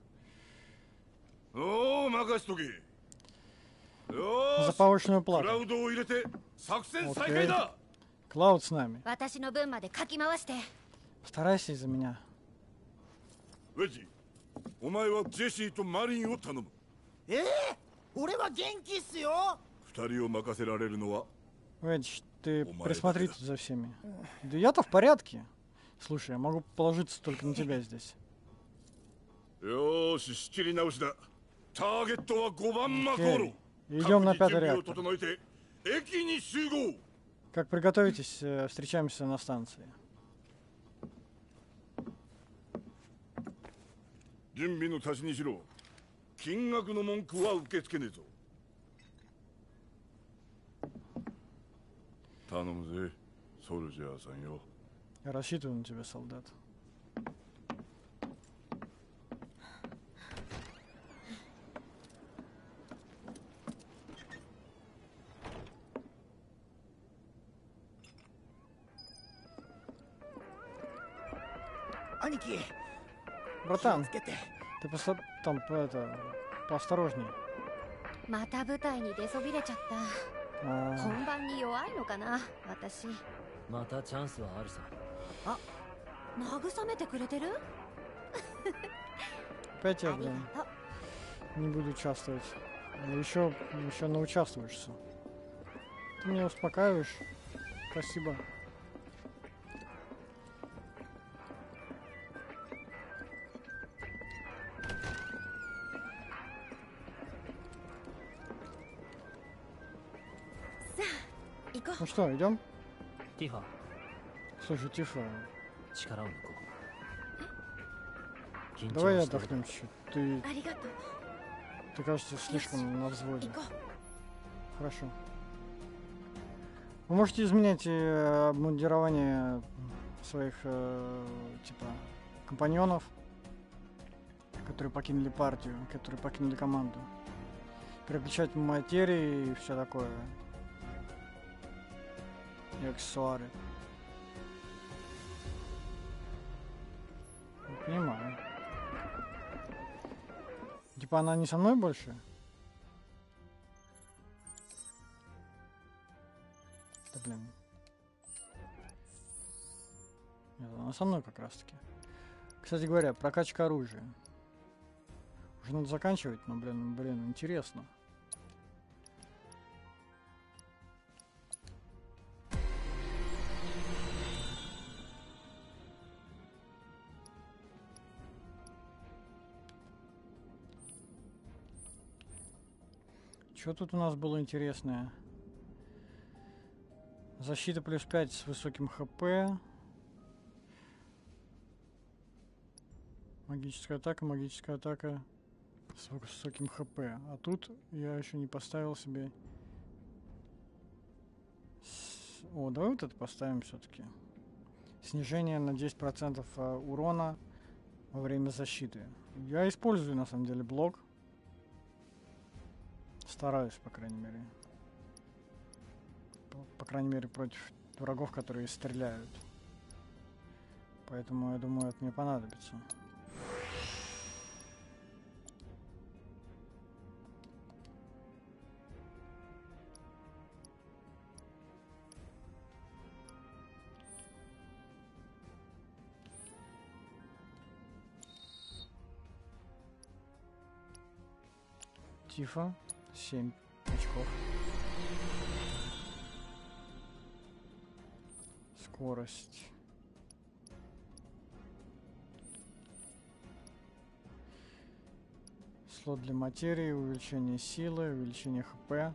おお任しとけ。よ За ーし повышенную クラ плату. ウドを入れて作戦再開だ。 Клауд с нами. 私の分までかき回して。 Постарайся из-за меня. ウェジお前はジェシーとマリンを頼む。 俺は元気っすよ。 二人を任せられるのは Эдж, ты О, присмотри Майя, тут за всеми. Да я-то в порядке. Слушай, я могу положиться только на тебя здесь. よーし仕切り直しだ。ターゲットは5番マコーロ。 Идем на 各 пятый 自準備を реактор. 整えて駅に集合。 Как приготовитесь, встречаемся на станции. 準備の足しにしろ。金額の文句は受け付けねえぞ。頼むぜ、ソルジャーさんよ。 Я рассчитываю на тебя, солдат. Аники, Братан, つけて。 ты там поосторожней. また舞台に出そびれちゃった。 А, 本番に弱いのかな、私。 またチャンスはあるさ。 慰めてくれてる？ опять я, ありが блин, とう。 не буду участвовать. Еще научаствуешься. Ты меня успокаиваешь. Спасибо. Ну что, идем? ティファ、 Слушай, Тифа, 力を抜こう。緊 давай 張してる。 отдохнем чуть-чуть. Ты, ありがとう。 ты кажется, слишком на взводе. 行こ Хорошо. Вы можете изменять обмундирование своих, типа, компаньонов, которые покинули партию, которые покинули команду. Переключать материи и все такое. И аксессуары. Не понимаю. Типа она не со мной больше? Да блин. Нет, она со мной как раз таки. Кстати говоря, прокачка оружия. Уже надо заканчивать, но блин, интересно. Что тут у нас было интересное? Защита плюс 5 с высоким ХП. Магическая атака с высоким ХП. А тут я еще не поставил себе... О, давай вот это поставим все-таки. Снижение на 10% урона во время защиты. Я использую на самом деле блок. Стараюсь, по крайней мере. По крайней мере, против врагов, которые стреляют. Поэтому, я думаю, это мне понадобится. Тифа. 7 очков. Скорость. Слот для материи, увеличение силы, увеличение ХП.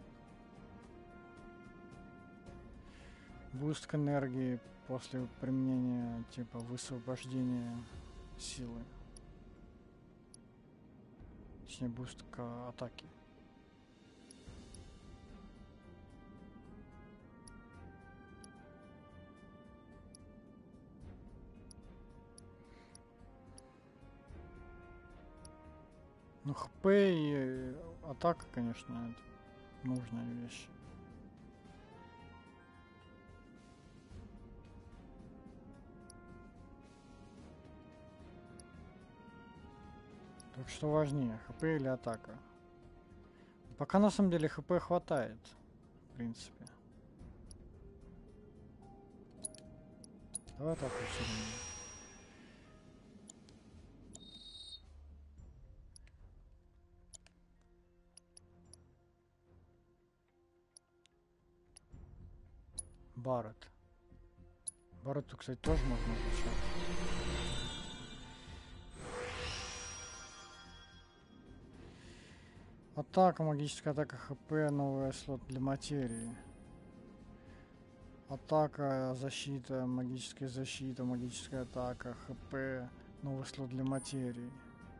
Буст к энергии после применения типа высвобождения силы. Точнее, буст к атаке. Ну, ХП и атака, конечно, это нужная вещь. Так что важнее, ХП или атака? Пока на самом деле ХП хватает, в принципе. Давай атаку усилим. Барретт. Барретту, кстати, тоже можно изучать. Атака, магическая атака, ХП, новый слот для материи. Атака, защита, магическая атака, ХП, новый слот для материи.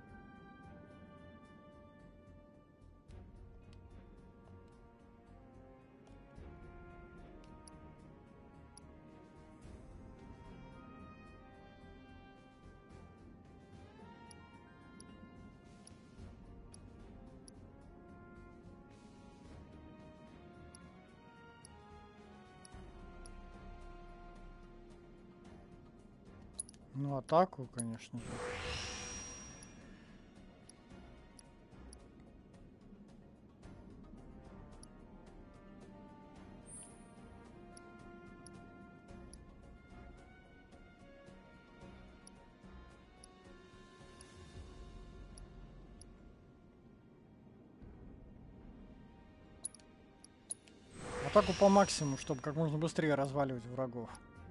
Ну, атаку, конечно же. Атаку по максимуму, чтобы как можно быстрее разваливать врагов.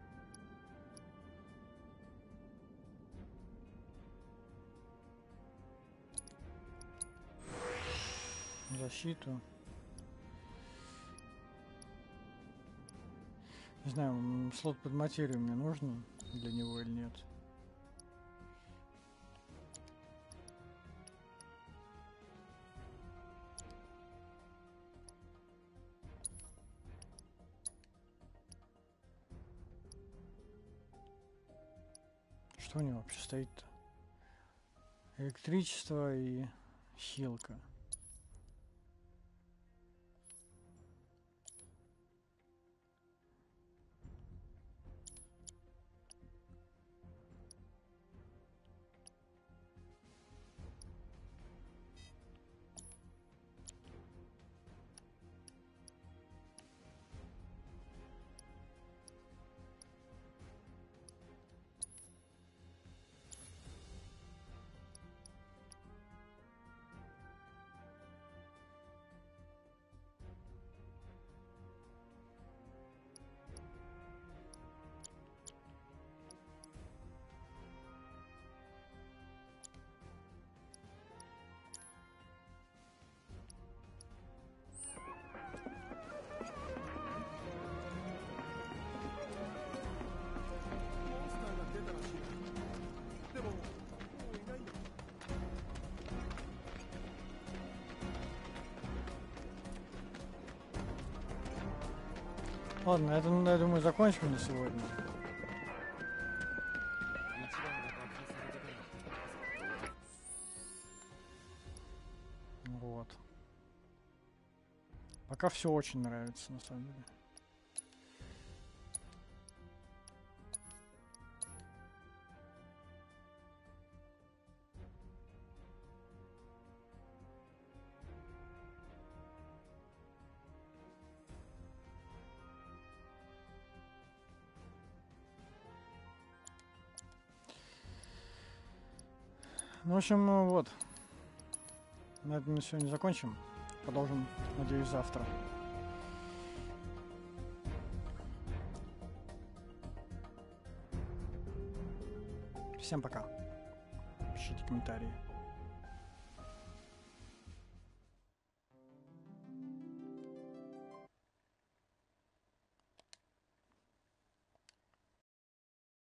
Защиту. Не знаю, слот под материю мне нужно для него или нет. Что у него вообще стоит-то? Электричество и хилка. Ладно, это, я думаю, закончим на сегодня. Вот. Пока все очень нравится, на самом деле. Ну, в общем, вот. На этом мы сегодня закончим. Продолжим, надеюсь, завтра. Всем пока. Пишите комментарии.